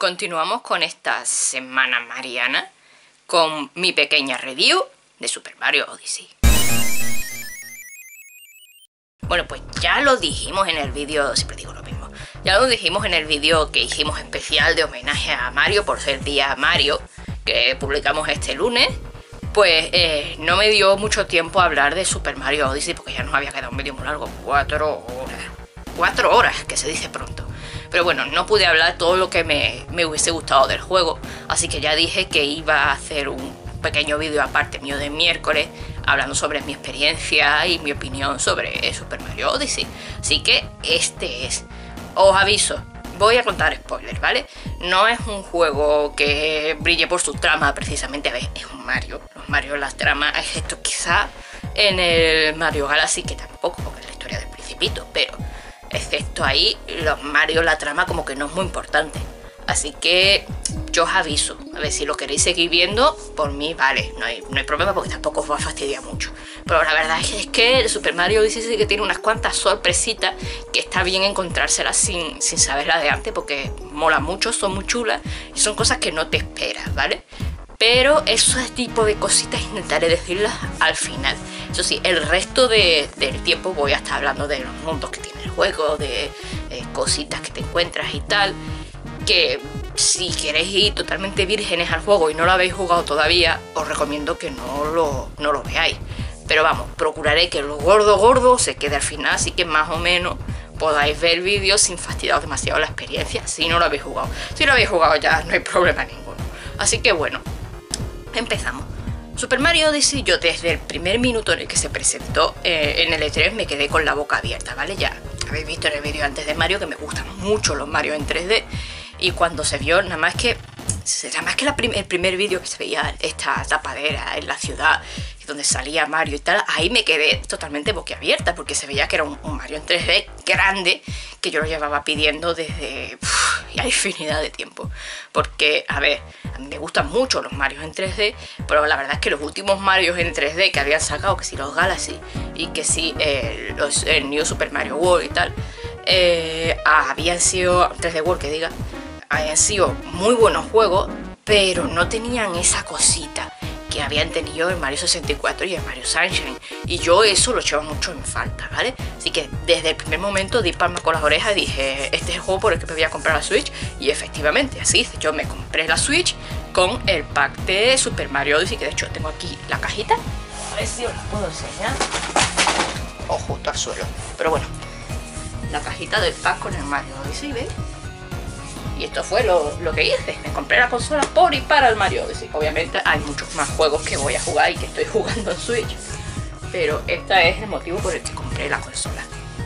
continuamos con esta semana mariana con mi pequeña review de Super Mario Odyssey. Bueno, pues ya lo dijimos en el vídeo, siempre digo lo mismo, ya lo dijimos en el vídeo que hicimos especial de homenaje a Mario por ser día Mario, que publicamos este lunes. Pues no me dio mucho tiempo a hablar de Super Mario Odyssey porque ya nos había quedado un vídeo muy largo, 4 horas. 4 horas, que se dice pronto. Pero bueno, no pude hablar todo lo que me hubiese gustado del juego, así que ya dije que iba a hacer un pequeño vídeo aparte mío de miércoles hablando sobre mi experiencia y mi opinión sobre Super Mario Odyssey. Así que este es. Os aviso, voy a contar spoilers, ¿vale? No es un juego que brille por su trama precisamente, a ver, es un Mario. Los Mario, las tramas, excepto quizá en el Mario Galaxy, que tampoco, porque es la historia del Principito, pero excepto ahí, los Mario, la trama como que no es muy importante. Así que yo os aviso, a ver si lo queréis seguir viendo, por mí vale, no hay problema porque tampoco os va a fastidiar mucho. Pero la verdad es que el Super Mario Odyssey sí que tiene unas cuantas sorpresitas que está bien encontrárselas sin saberlas de antes porque mola mucho, son muy chulas y son cosas que no te esperas, ¿vale? Pero ese tipo de cositas intentaré decirlas al final. Eso sí, el resto del tiempo voy a estar hablando de los mundos que tiene el juego, de cositas que te encuentras y tal. Que si queréis ir totalmente vírgenes al juego y no lo habéis jugado todavía, os recomiendo que no lo veáis. Pero vamos, procuraré que lo gordo se quede al final, así que más o menos podáis ver vídeos sin fastidiaros demasiado la experiencia si no lo habéis jugado. Si lo habéis jugado ya no hay problema ninguno. Así que bueno, empezamos. Super Mario Odyssey, yo desde el primer minuto en el que se presentó en el E3 me quedé con la boca abierta, ¿vale? Ya habéis visto en el vídeo antes de Mario que me gustan mucho los Mario en 3D. Y cuando se vio, nada más que el primer vídeo que se veía esta tapadera en la ciudad, donde salía Mario y tal, ahí me quedé totalmente boquiabierta, porque se veía que era un Mario en 3D grande, que yo lo llevaba pidiendo desde infinidad de tiempo. Porque, a ver, a mí me gustan mucho los Marios en 3D, pero la verdad es que los últimos Marios en 3D que habían sacado, que si los Galaxy y que si el New Super Mario World y tal, habían sido 3D World, que diga, habían sido muy buenos juegos, pero no tenían esa cosita que habían tenido el Mario 64 y el Mario Sunshine, y yo eso lo echaba mucho en falta, ¿vale? Así que desde el primer momento di palmas con las orejas y dije, este es el juego por el que me voy a comprar la Switch, y efectivamente, así hice. Yo me compré la Switch con el pack de Super Mario Odyssey, que de hecho tengo aquí la cajita, a ver si os la puedo enseñar, o justo al suelo, pero bueno, la cajita del pack con el Mario Odyssey, ¿veis? Y esto fue lo que hice. Me compré la consola por y para el Mario Odyssey. Obviamente hay muchos más juegos que voy a jugar y que estoy jugando en Switch, pero este es el motivo por el que compré la consola.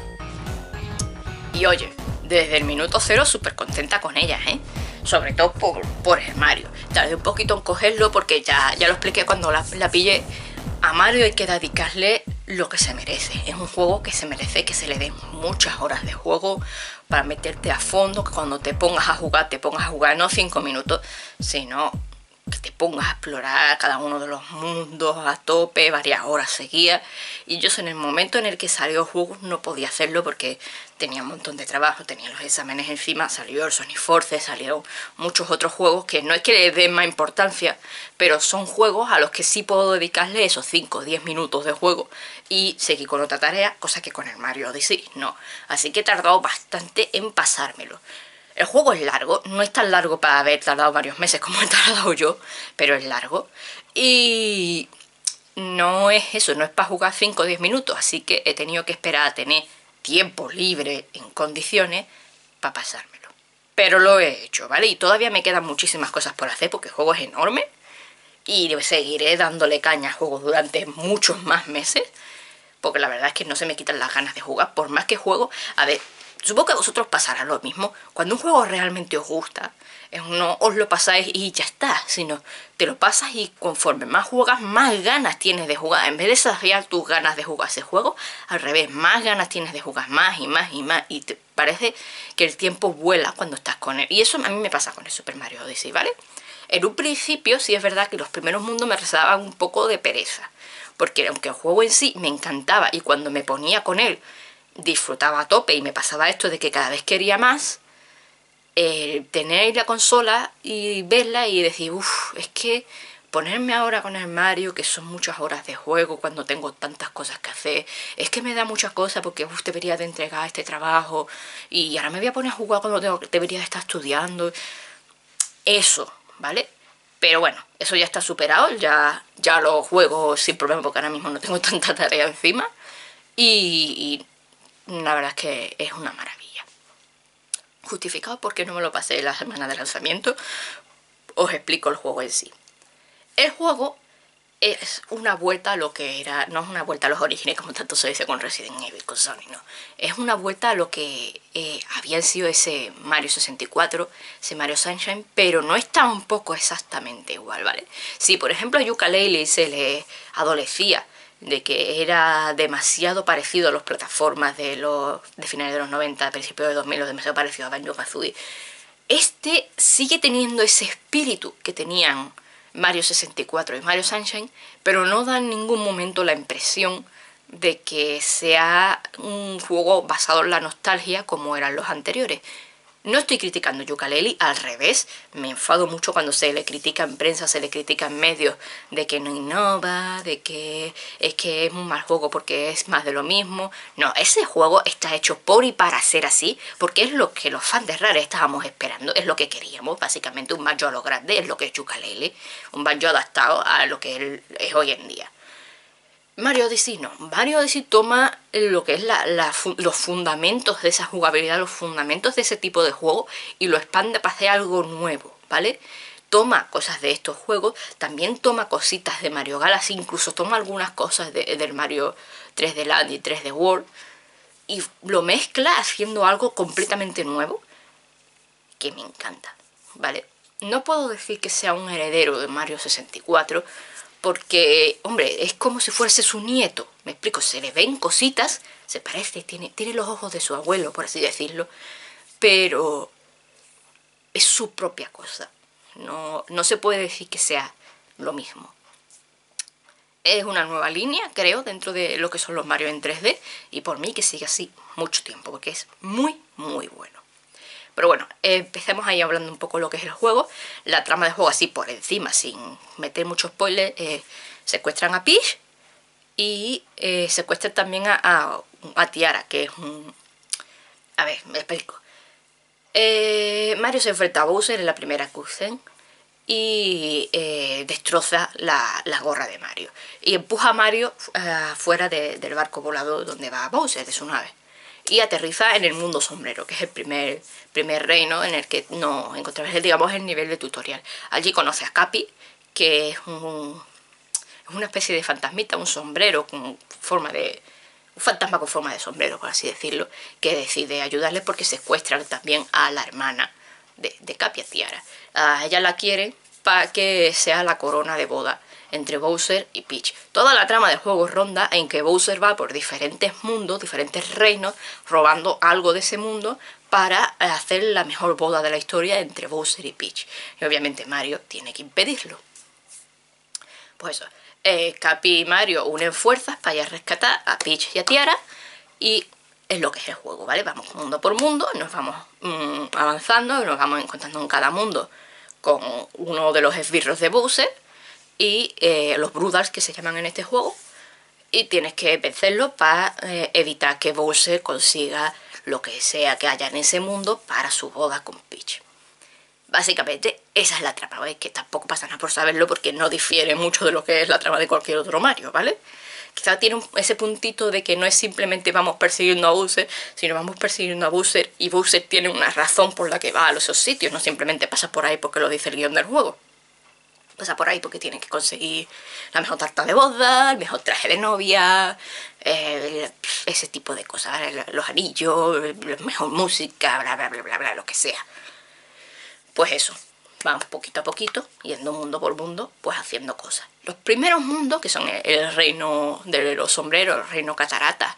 Y oye, desde el minuto cero súper contenta con ella, ¿eh? Sobre todo por el Mario. Tardé un poquito en cogerlo porque ya lo expliqué cuando la pillé. A Mario hay que dedicarle lo que se merece. Es un juego que se merece que se le den muchas horas de juego para meterte a fondo, que cuando te pongas a jugar no 5 minutos, sino que te pongas a explorar cada uno de los mundos a tope, varias horas seguidas. Y yo en el momento en el que salió el juego no podía hacerlo porque tenía un montón de trabajo, tenía los exámenes encima, salió el Sonic Forces, salieron muchos otros juegos que no es que le den más importancia, pero son juegos a los que sí puedo dedicarle esos 5 o 10 minutos de juego y seguir con otra tarea, cosa que con el Mario Odyssey no. Así que he tardado bastante en pasármelo. El juego es largo, no es tan largo para haber tardado varios meses como he tardado yo, pero es largo. Y no es eso, no es para jugar 5 o 10 minutos, así que he tenido que esperar a tener tiempo libre en condiciones para pasármelo. Pero lo he hecho, ¿vale? Y todavía me quedan muchísimas cosas por hacer porque el juego es enorme y seguiré dándole caña a juegos durante muchos más meses, porque la verdad es que no se me quitan las ganas de jugar, por más que juego. A ver, supongo que a vosotros pasará lo mismo. Cuando un juego realmente os gusta, no os lo pasáis y ya está, sino te lo pasas y conforme más juegas, más ganas tienes de jugar. En vez de saciar tus ganas de jugar ese juego, al revés, más ganas tienes de jugar, más y más y más, y te parece que el tiempo vuela cuando estás con él. Y eso a mí me pasa con el Super Mario Odyssey, ¿vale? En un principio sí es verdad que los primeros mundos me rezaban un poco de pereza, porque aunque el juego en sí me encantaba y cuando me ponía con él disfrutaba a tope y me pasaba esto de que cada vez quería más, tener la consola y verla y decir, uff, es que ponerme ahora con el Mario, que son muchas horas de juego cuando tengo tantas cosas que hacer, es que me da muchas cosas porque debería de entregar este trabajo y ahora me voy a poner a jugar cuando debería de estar estudiando. Eso, ¿vale? Pero bueno, eso ya está superado, ya lo juego sin problema porque ahora mismo no tengo tanta tarea encima y la verdad es que es una maravilla. Justificado porque no me lo pasé la semana de lanzamiento, os explico el juego en sí. El juego es una vuelta a lo que era, no es una vuelta a los orígenes como tanto se dice con Resident Evil, con Sony, no. Es una vuelta a lo que habían sido ese Mario 64, ese Mario Sunshine, pero no está un poco exactamente igual, ¿vale? Si por ejemplo a Yooka-Laylee se le adolecía de que era demasiado parecido a las plataformas de finales de los 90, principios de 2000, demasiado parecido a Banjo-Kazooie, este sigue teniendo ese espíritu que tenían Mario 64 y Mario Sunshine, pero no da en ningún momento la impresión de que sea un juego basado en la nostalgia como eran los anteriores. No estoy criticando Yooka-Laylee, al revés, me enfado mucho cuando se le critica en prensa, se le critica en medios de que no innova, de que es un mal juego porque es más de lo mismo. No, ese juego está hecho por y para ser así, porque es lo que los fans de Rare estábamos esperando, es lo que queríamos, básicamente un Banjo a lo grande, es lo que es Yooka-Laylee, un Banjo adaptado a lo que él es hoy en día. Mario Odyssey no. Mario Odyssey toma lo que es los fundamentos de esa jugabilidad, los fundamentos de ese tipo de juego y lo expande para hacer algo nuevo, ¿vale? Toma cosas de estos juegos, también toma cositas de Mario Galaxy, incluso toma algunas cosas del Mario 3D Land y 3D World y lo mezcla haciendo algo completamente nuevo que me encanta, ¿vale? No puedo decir que sea un heredero de Mario 64, porque, hombre, es como si fuese su nieto. Me explico, se le ven cositas, se parece, tiene los ojos de su abuelo, por así decirlo, pero es su propia cosa. No se puede decir que sea lo mismo. Es una nueva línea, creo, dentro de lo que son los Mario en 3D, y por mí que siga así mucho tiempo, porque es muy, muy bueno. Pero bueno, empecemos ahí hablando un poco de lo que es el juego. La trama del juego así por encima, sin meter mucho spoiler. Secuestran a Peach y secuestran también a Tiara, que es un... A ver, me explico. Mario se enfrenta a Bowser en la primera cutscene y destroza la gorra de Mario. Y empuja a Mario fuera del barco volador donde va Bowser, de su nave. Y aterriza en el mundo sombrero, que es el primer reino en el que nos encontramos, digamos, el nivel de tutorial. Allí conoce a Cappy, que es una especie de fantasmita, un sombrero con forma de... un fantasma con forma de sombrero, por así decirlo, que decide ayudarle porque secuestran también a la hermana de Cappy, a Tiara. Ella la quiere para que sea la corona de boda entre Bowser y Peach. Toda la trama del juego ronda en que Bowser va por diferentes mundos, diferentes reinos, robando algo de ese mundo para hacer la mejor boda de la historia entre Bowser y Peach. Y obviamente Mario tiene que impedirlo. Pues eso, Cappy y Mario unen fuerzas para ir a rescatar a Peach y a Tiara y es lo que es el juego, ¿vale? Vamos mundo por mundo, nos vamos avanzando, nos vamos encontrando en cada mundo con uno de los esbirros de Bowser y los Brothers que se llaman en este juego, y tienes que vencerlos para evitar que Bowser consiga lo que sea que haya en ese mundo para su boda con Peach. Básicamente esa es la trama, ¿vale? Que tampoco pasa nada por saberlo porque no difiere mucho de lo que es la trama de cualquier otro Mario, ¿vale? Quizá tiene ese puntito de que no es simplemente vamos persiguiendo a Bowser, sino vamos persiguiendo a Bowser y Bowser tiene una razón por la que va a esos sitios, no simplemente pasa por ahí porque lo dice el guión del juego. Pasa por ahí porque tiene que conseguir la mejor tarta de boda, el mejor traje de novia, ese tipo de cosas, los anillos, la mejor música, bla bla bla bla bla, lo que sea. Pues eso, vamos poquito a poquito, yendo mundo por mundo, pues haciendo cosas. Los primeros mundos, que son el reino de los sombreros, el reino catarata,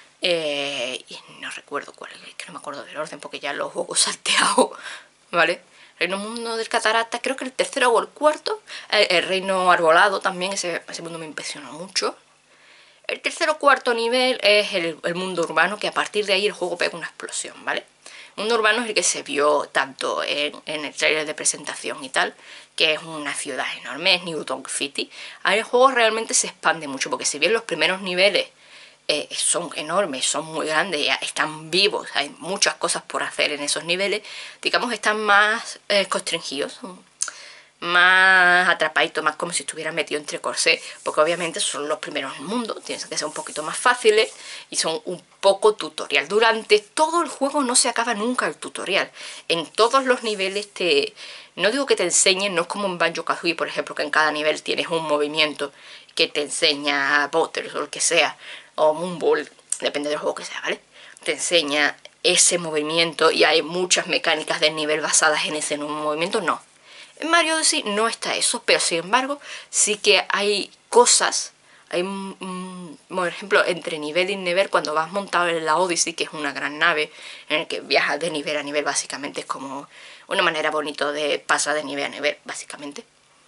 y no recuerdo cuál es, que no me acuerdo del orden porque ya los juegos salteado, ¿vale? Reino mundo del catarata, creo que el tercero o el cuarto. El reino arbolado también, ese mundo me impresionó mucho. El tercer o cuarto nivel es el mundo urbano, que a partir de ahí el juego pega una explosión, ¿vale? Mundo urbano es el que se vio tanto en el trailer de presentación y tal, que es una ciudad enorme, es New Donk City. Ahora el juego realmente se expande mucho, porque si bien los primeros niveles son enormes, son muy grandes, están vivos, hay muchas cosas por hacer en esos niveles, digamos están más constringidos, más atrapaditos, más como si estuvieran metido entre corsés, porque obviamente son los primeros del mundo, tienen que ser un poquito más fáciles y son un poco tutorial. Durante todo el juego no se acaba nunca el tutorial. En todos los niveles no digo que te enseñen, no es como en Banjo-Kazooie, por ejemplo, que en cada nivel tienes un movimiento que te enseña Butters o lo que sea, o Moonball, depende del juego que sea, ¿vale? Te enseña ese movimiento y hay muchas mecánicas del nivel basadas en ese nuevo movimiento, no. En Mario Odyssey no está eso, pero sin embargo sí que hay cosas, hay, por ejemplo, entre nivel y nivel, cuando vas montado en la Odyssey, que es una gran nave en la que viajas de nivel a nivel, básicamente es como una manera bonita de pasar de nivel a nivel, básicamente.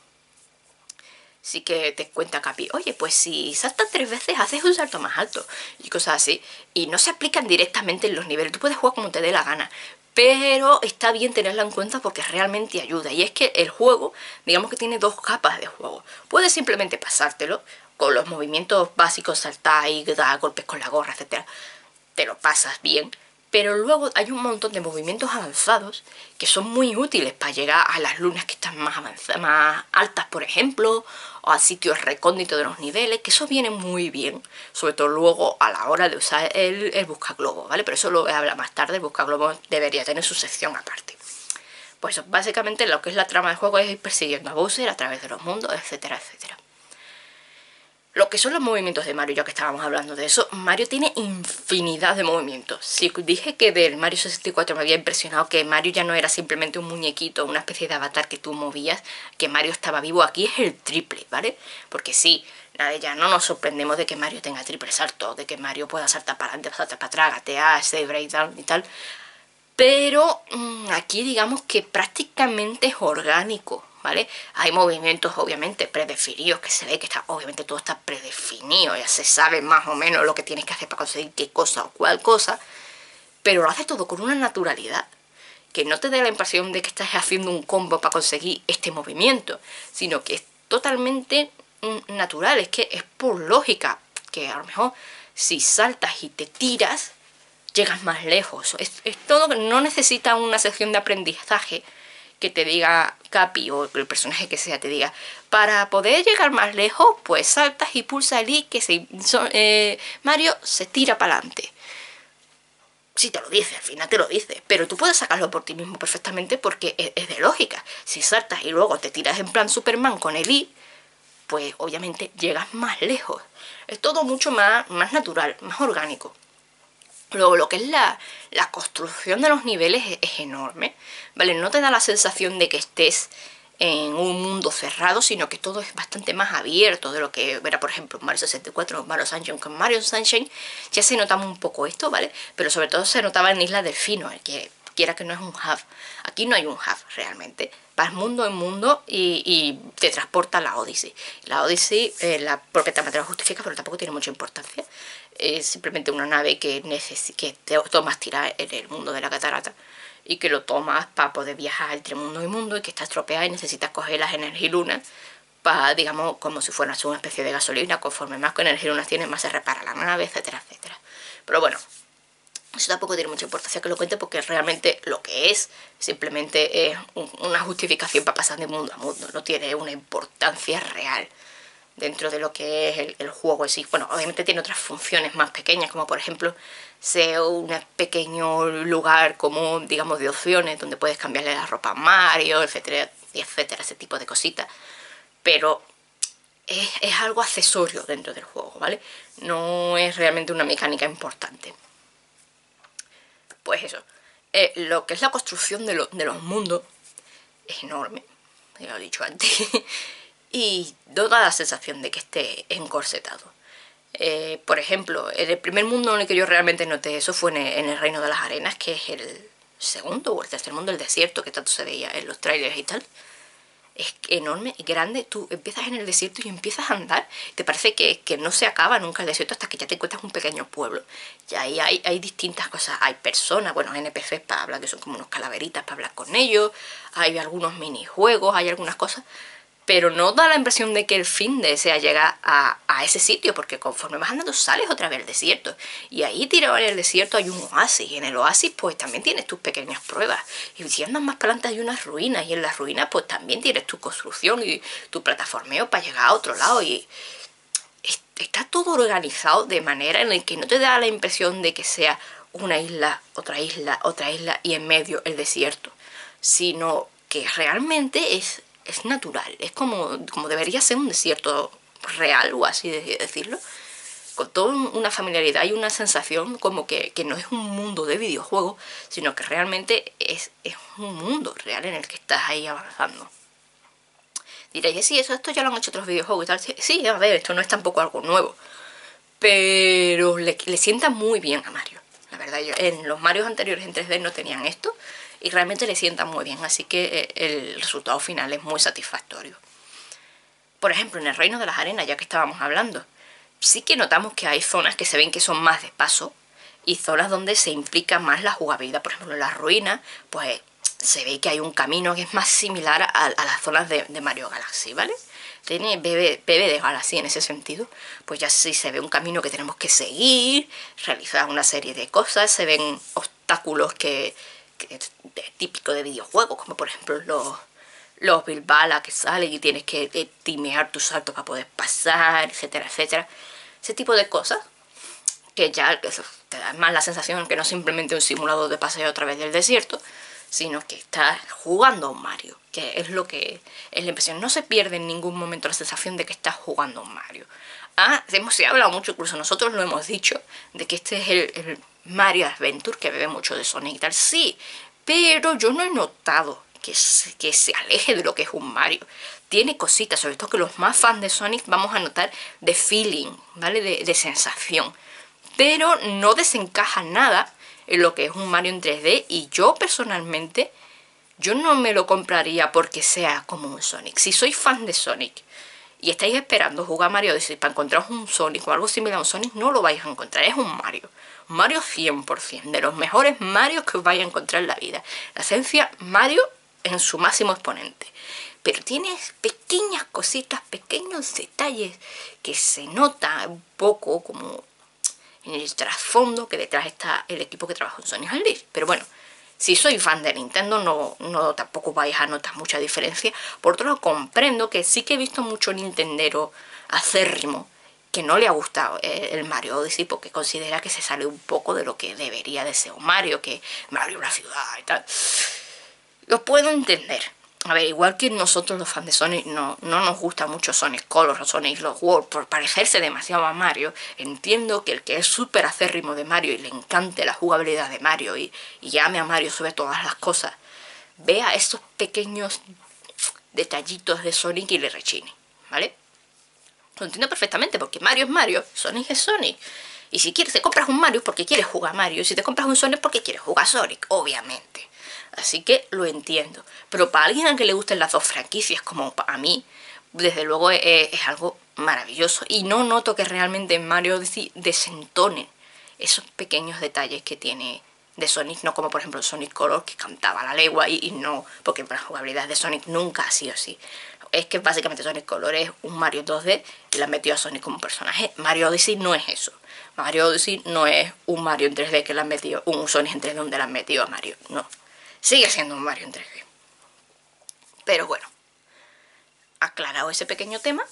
Sí que te cuenta Capi, oye, pues si saltas 3 veces haces un salto más alto y cosas así. Y no se aplican directamente en los niveles, tú puedes jugar como te dé la gana, pero está bien tenerla en cuenta porque realmente ayuda. Y es que el juego, digamos que tiene 2 capas de juego. Puedes simplemente pasártelo con los movimientos básicos, saltar y dar golpes con la gorra, etcétera. Te lo pasas bien. Pero luego hay un montón de movimientos avanzados que son muy útiles para llegar a las lunas que están más altas, por ejemplo, o a sitios recónditos de los niveles, que eso viene muy bien, sobre todo luego a la hora de usar el buscaglobo, ¿vale? Pero eso lo voy a hablar más tarde, el buscaglobo debería tener su sección aparte. Pues eso, básicamente lo que es la trama del juego es ir persiguiendo a Bowser a través de los mundos, etcétera, etcétera. Lo que son los movimientos de Mario, ya que estábamos hablando de eso, Mario tiene infinidad de movimientos. Si dije que del Mario 64 me había impresionado que Mario ya no era simplemente un muñequito, una especie de avatar que tú movías, que Mario estaba vivo, aquí es el triple, ¿vale? Porque sí, ya no nos sorprendemos de que Mario tenga triple salto, de que Mario pueda saltar para adelante, saltar para atrás, gatear, ese breakdown y tal. Pero aquí digamos que prácticamente es orgánico, ¿vale? Hay movimientos obviamente predefinidos, que se ve que obviamente todo está predefinido, ya se sabe más o menos lo que tienes que hacer para conseguir qué cosa o cuál cosa, pero lo hace todo con una naturalidad que no te dé la impresión de que estás haciendo un combo para conseguir este movimiento, sino que es totalmente natural, es que es por lógica, que a lo mejor si saltas y te tiras, llegas más lejos. Es todo, no necesita una sección de aprendizaje que te diga Capi o el personaje que sea, te diga, para poder llegar más lejos, pues saltas y pulsa el I que Mario se tira para adelante. Sí te lo dice, al final te lo dice, pero tú puedes sacarlo por ti mismo perfectamente porque es de lógica. Si saltas y luego te tiras en plan Superman con el I, pues obviamente llegas más lejos. Es todo mucho más natural, más orgánico. Luego, lo que es la construcción de los niveles es enorme, ¿vale? No te da la sensación de que estés en un mundo cerrado, sino que todo es bastante más abierto de lo que era, por ejemplo, en Mario 64 o Mario Sunshine. Con Mario Sunshine ya se notaba un poco esto, ¿vale? Pero sobre todo se notaba en Isla Delfino, el que quiera que no es un hub. Aquí no hay un hub realmente. Vas mundo en mundo y te transporta a la Odyssey. La Odyssey, la propia trama te lo justifica, pero tampoco tiene mucha importancia. Es simplemente una nave que te tomas tirar en el mundo de la catarata y que lo tomas para poder viajar entre mundo y mundo y que está estropeada y necesitas coger las energilunas para, digamos, como si fuera una especie de gasolina. Conforme más energilunas tienes, más se repara la nave, etcétera, etcétera. Pero bueno, eso tampoco tiene mucha importancia que lo cuente porque realmente lo que es simplemente es una justificación para pasar de mundo a mundo. No tiene una importancia real dentro de lo que es el juego en sí. Bueno, obviamente tiene otras funciones más pequeñas, como por ejemplo ser un pequeño lugar como, digamos, de opciones, donde puedes cambiarle la ropa a Mario, etcétera, etcétera, ese tipo de cositas. Pero es algo accesorio dentro del juego, ¿vale? No es realmente una mecánica importante. Pues eso, lo que es la construcción de los mundos es enorme, ya lo he dicho antes. Y da la sensación de que esté encorsetado. Por ejemplo, en el primer mundo en el que yo realmente noté eso fue en el Reino de las Arenas, que es el segundo o el tercer mundo, el desierto, que tanto se veía en los trailers y tal. es enorme y grande. Tú empiezas en el desierto y empiezas a andar. Te parece que no se acaba nunca el desierto hasta que ya te encuentras un pequeño pueblo. Y ahí hay distintas cosas. Hay personas, bueno, NPCs para hablar, que son como unos calaveritas para hablar con ellos. Hay algunos minijuegos, hay algunas cosas. Pero no da la impresión de que el fin de sea llegar a ese sitio, porque conforme vas andando sales otra vez al desierto. Y ahí tirado en el desierto hay un oasis, y en el oasis pues también tienes tus pequeñas pruebas. Y si andas más para adelante hay unas ruinas, y en las ruinas pues también tienes tu construcción y tu plataformeo para llegar a otro lado. Y está todo organizado de manera en la que no te da la impresión de que sea una isla, otra isla, otra isla y en medio el desierto, sino que realmente es natural, es como debería ser un desierto real, o así decirlo, con toda una familiaridad y una sensación como que no es un mundo de videojuegos, sino que realmente es un mundo real en el que estás ahí avanzando. Diréis, sí, esto ya lo han hecho otros videojuegos y tal. Sí, a ver, esto no es tampoco algo nuevo, pero le sienta muy bien a Mario. La verdad, en los Marios anteriores en 3D no tenían esto, y realmente le sienta muy bien, así que el resultado final es muy satisfactorio. Por ejemplo, en el Reino de las Arenas, ya que estábamos hablando, sí que notamos que hay zonas que se ven que son más de paso y zonas donde se implica más la jugabilidad. Por ejemplo, en las ruinas, pues se ve que hay un camino que es más similar a las zonas de Mario Galaxy, ¿vale? Bebe de Galaxy en ese sentido. Pues ya sí se ve un camino que tenemos que seguir, realizar una serie de cosas, se ven obstáculos que típico de videojuegos, como por ejemplo los Bilbala que salen y tienes que timear tus saltos para poder pasar, etcétera, etcétera. Ese tipo de cosas que ya te da más la sensación que no es simplemente un simulador de paseo a través del desierto, sino que estás jugando a un Mario, que es lo que es la impresión. No se pierde en ningún momento la sensación de que estás jugando a un Mario. Se ha hablado mucho, incluso nosotros lo hemos dicho, de que este es el Mario Adventure, que bebe mucho de Sonic y tal. Sí, pero yo no he notado que se aleje de lo que es un Mario. Tiene cositas, sobre todo que los más fans de Sonic vamos a notar de feeling, ¿vale? De sensación. Pero no desencaja nada en lo que es un Mario en 3D, y yo personalmente, yo no me lo compraría porque sea como un Sonic. Si sois fan de Sonic y estáis esperando jugar Mario Odyssey para encontraros un Sonic o algo similar a un Sonic, no lo vais a encontrar. Es un Mario. Un Mario 100%, de los mejores Marios que os vais a encontrar en la vida. La esencia Mario en su máximo exponente. Pero tiene pequeñas cositas, pequeños detalles que se nota un poco como en el trasfondo, que detrás está el equipo que trabaja en Sonic Unleashed. Pero bueno, si sois fan de Nintendo, no tampoco vais a notar mucha diferencia. Por otro lado, comprendo que sí que he visto mucho nintendero acérrimo que no le ha gustado el Mario Odyssey, porque considera que se sale un poco de lo que debería de ser un Mario, que Mario una ciudad y tal. Lo puedo entender. A ver, igual que nosotros los fans de Sonic no nos gusta mucho Sonic Colors o Sonic Lost World por parecerse demasiado a Mario, entiendo que el que es súper acérrimo de Mario y le encante la jugabilidad de Mario y ame a Mario sobre todas las cosas, vea esos pequeños detallitos de Sonic y le rechine, ¿vale? Lo entiendo perfectamente, porque Mario es Mario, Sonic es Sonic. Y si quieres, te compras un Mario porque quieres jugar a Mario, y si te compras un Sonic porque quieres jugar a Sonic, obviamente. Así que lo entiendo. Pero para alguien a que le gusten las dos franquicias, como a mí, desde luego es algo maravilloso. Y no noto que realmente en Mario Odyssey desentonen esos pequeños detalles que tiene de Sonic, no como por ejemplo Sonic Colors, que cantaba a la legua, y no, porque la jugabilidad de Sonic nunca ha sido así. Es que básicamente Sonic Colors es un Mario 2D y le han metido a Sonic como personaje. Mario Odyssey no es eso. Mario Odyssey no es un Mario en 3D que le han metido, un Sonic en 3D donde le han metido a Mario, no. Sigue siendo un Mario en 3D. Pero bueno, aclarado ese pequeño tema,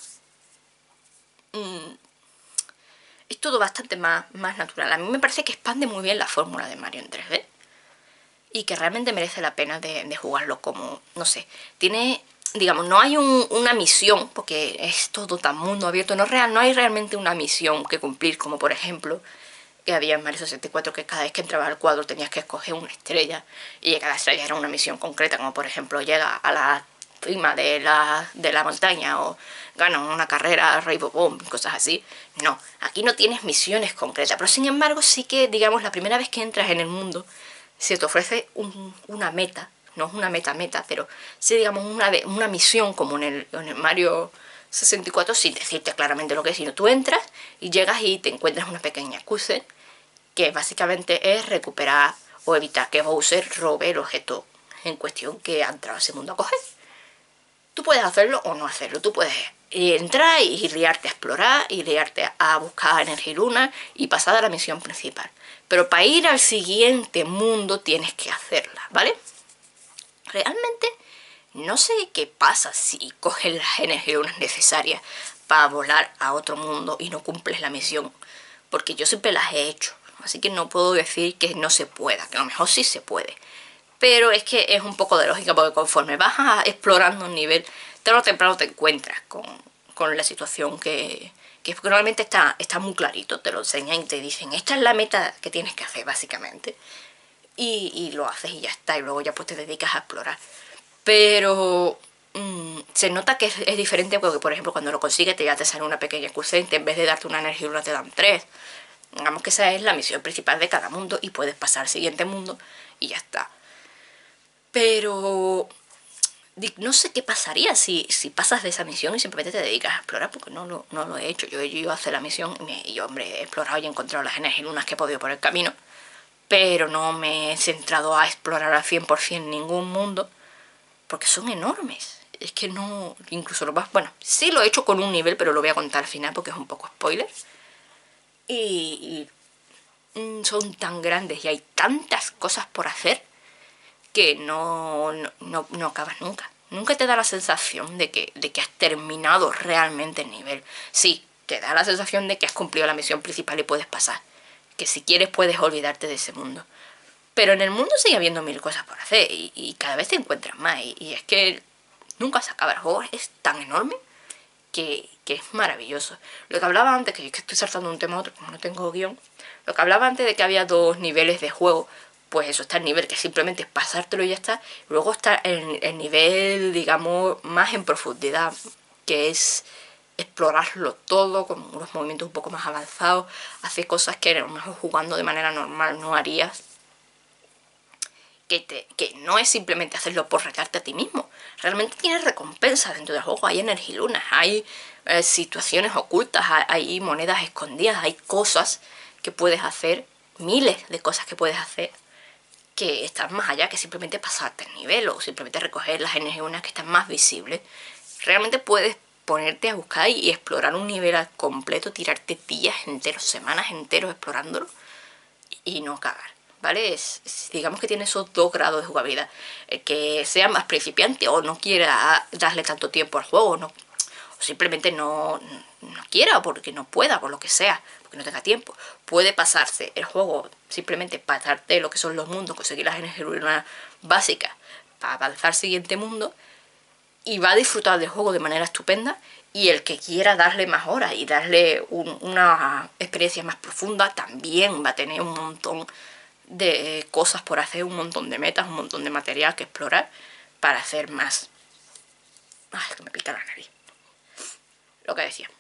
es todo bastante más natural. A mí me parece que expande muy bien la fórmula de Mario en 3D y que realmente merece la pena de jugarlo como, no sé, tiene, digamos, no hay una misión, porque es todo tan mundo abierto, no hay realmente una misión que cumplir, como por ejemplo que había en Mario 64, que cada vez que entrabas al cuadro tenías que escoger una estrella y cada estrella era una misión concreta, como por ejemplo llega a la cima de la montaña o gana una carrera Rainbow Bomb, cosas así. No, aquí no tienes misiones concretas, pero sin embargo sí que, digamos, la primera vez que entras en el mundo se te ofrece una meta no es una meta, pero sí, digamos, una misión como en el Mario 64, sin decirte claramente lo que es, sino tú entras y llegas y te encuentras una pequeña cutscene que básicamente es recuperar o evitar que Bowser robe el objeto en cuestión que ha entrado a ese mundo a coger. Tú puedes hacerlo o no hacerlo, tú puedes entrar y liarte a explorar y liarte a buscar energía y luna y pasar a la misión principal. Pero para ir al siguiente mundo tienes que hacerla, ¿vale? Realmente no sé qué pasa si coges las energías lunas necesarias para volar a otro mundo y no cumples la misión, porque yo siempre las he hecho, así que no puedo decir que no se pueda, que a lo mejor sí se puede. Pero es que es un poco de lógica, porque conforme vas explorando un nivel, tarde o temprano te encuentras con la situación que normalmente está muy clarito, te lo enseñan y te dicen, esta es la meta que tienes que hacer, básicamente. Y lo haces y ya está, y luego ya pues te dedicas a explorar. Pero se nota que es diferente porque, por ejemplo, cuando lo consigues ya te sale una pequeña cutscene, en vez de darte una energía luna te dan 3. Digamos que esa es la misión principal de cada mundo y puedes pasar al siguiente mundo y ya está. Pero no sé qué pasaría si pasas de esa misión y simplemente te dedicas a explorar, porque no lo he hecho. Yo he ido a hacer la misión y hombre, he explorado y he encontrado las energías lunas que he podido por el camino, pero no me he centrado a explorar al 100% ningún mundo, porque son enormes. Es que no, incluso lo más, bueno, sí lo he hecho con un nivel, pero lo voy a contar al final porque es un poco spoiler. Y son tan grandes y hay tantas cosas por hacer que no acabas nunca. Nunca te da la sensación de que has terminado realmente el nivel. Sí, te da la sensación de que has cumplido la misión principal y puedes pasar. Que si quieres puedes olvidarte de ese mundo. Pero en el mundo sigue habiendo mil cosas por hacer y cada vez te encuentras más. Y es que nunca se acaba el juego, es tan enorme que es maravilloso. Lo que hablaba antes, que estoy saltando de un tema a otro, como no tengo guión, lo que hablaba antes de que había 2 niveles de juego, pues eso, está el nivel que simplemente es pasártelo y ya está. Luego está el nivel, digamos, más en profundidad, que es explorarlo todo con unos movimientos un poco más avanzados, hacer cosas que a lo mejor jugando de manera normal no harías. Que no es simplemente hacerlo por retarte a ti mismo. Realmente tienes recompensas dentro del juego. Hay energilunas, hay situaciones ocultas, hay monedas escondidas, hay cosas que puedes hacer, miles de cosas que puedes hacer que están más allá que simplemente pasarte el nivel o simplemente recoger las energilunas que están más visibles. Realmente puedes ponerte a buscar y explorar un nivel al completo, tirarte días enteros, semanas enteros explorándolo y no cagar. ¿Vale? Digamos que tiene esos 2 grados de jugabilidad. El que sea más principiante o no quiera darle tanto tiempo al juego, o simplemente no quiera o porque no pueda, por lo que sea, porque no tenga tiempo, puede pasarse el juego simplemente pasarte lo que son los mundos, conseguir las energías básicas para avanzar al siguiente mundo y va a disfrutar del juego de manera estupenda. Y el que quiera darle más horas y darle una experiencia más profunda también va a tener un montón de cosas por hacer, un montón de metas, un montón de material que explorar para hacer más. Ay, que me pica la nariz. Lo que decía.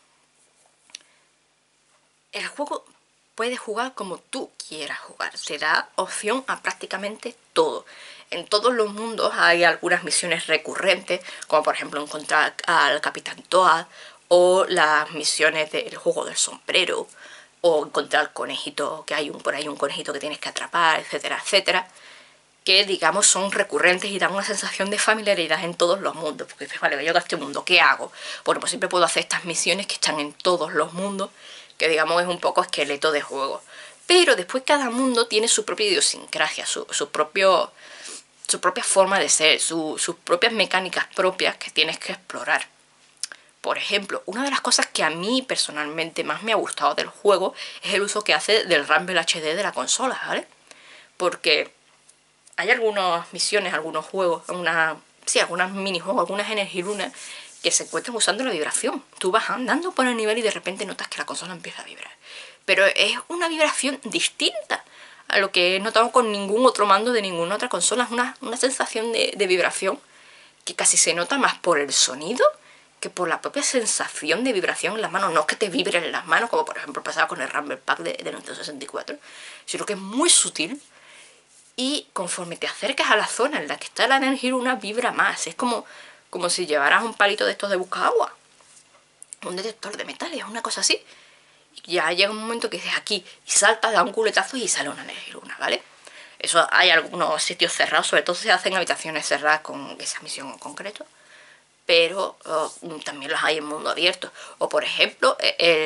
El juego puedes jugar como tú quieras jugar. Se da opción a prácticamente todo. En todos los mundos hay algunas misiones recurrentes, como por ejemplo encontrar al Capitán Toad, o las misiones del juego del sombrero, o encontrar conejito, que hay por ahí un conejito que tienes que atrapar, etcétera, etcétera, que digamos son recurrentes y dan una sensación de familiaridad en todos los mundos, porque dices, vale, yo a este mundo, ¿qué hago? Bueno, pues siempre puedo hacer estas misiones que están en todos los mundos, que digamos es un poco esqueleto de juego. Pero después cada mundo tiene su propia idiosincrasia, su propia forma de ser, sus propias mecánicas propias que tienes que explorar. Por ejemplo, una de las cosas que a mí personalmente más me ha gustado del juego es el uso que hace del Rumble HD de la consola, ¿vale? Porque hay algunas misiones, algunos juegos, algunos minijuegos, algunas energilunas que se encuentran usando la vibración. Tú vas andando por el nivel y de repente notas que la consola empieza a vibrar. Pero es una vibración distinta a lo que he notado con ningún otro mando de ninguna otra consola. Es una sensación de vibración que casi se nota más por el sonido que por la propia sensación de vibración en las manos. No es que te vibren en las manos, como por ejemplo pasaba con el Rumble Pack de Nintendo 64, sino que es muy sutil y conforme te acercas a la zona en la que está la energía luna, vibra más. Es como si llevaras un palito de estos de busca agua, un detector de metales, una cosa así. Y ya llega un momento que dices aquí y saltas, da un culetazo y sale una energía luna, ¿vale? Eso hay algunos sitios cerrados, sobre todo se hacen habitaciones cerradas con esa misión en concreto, pero también los hay en mundo abierto. O por ejemplo,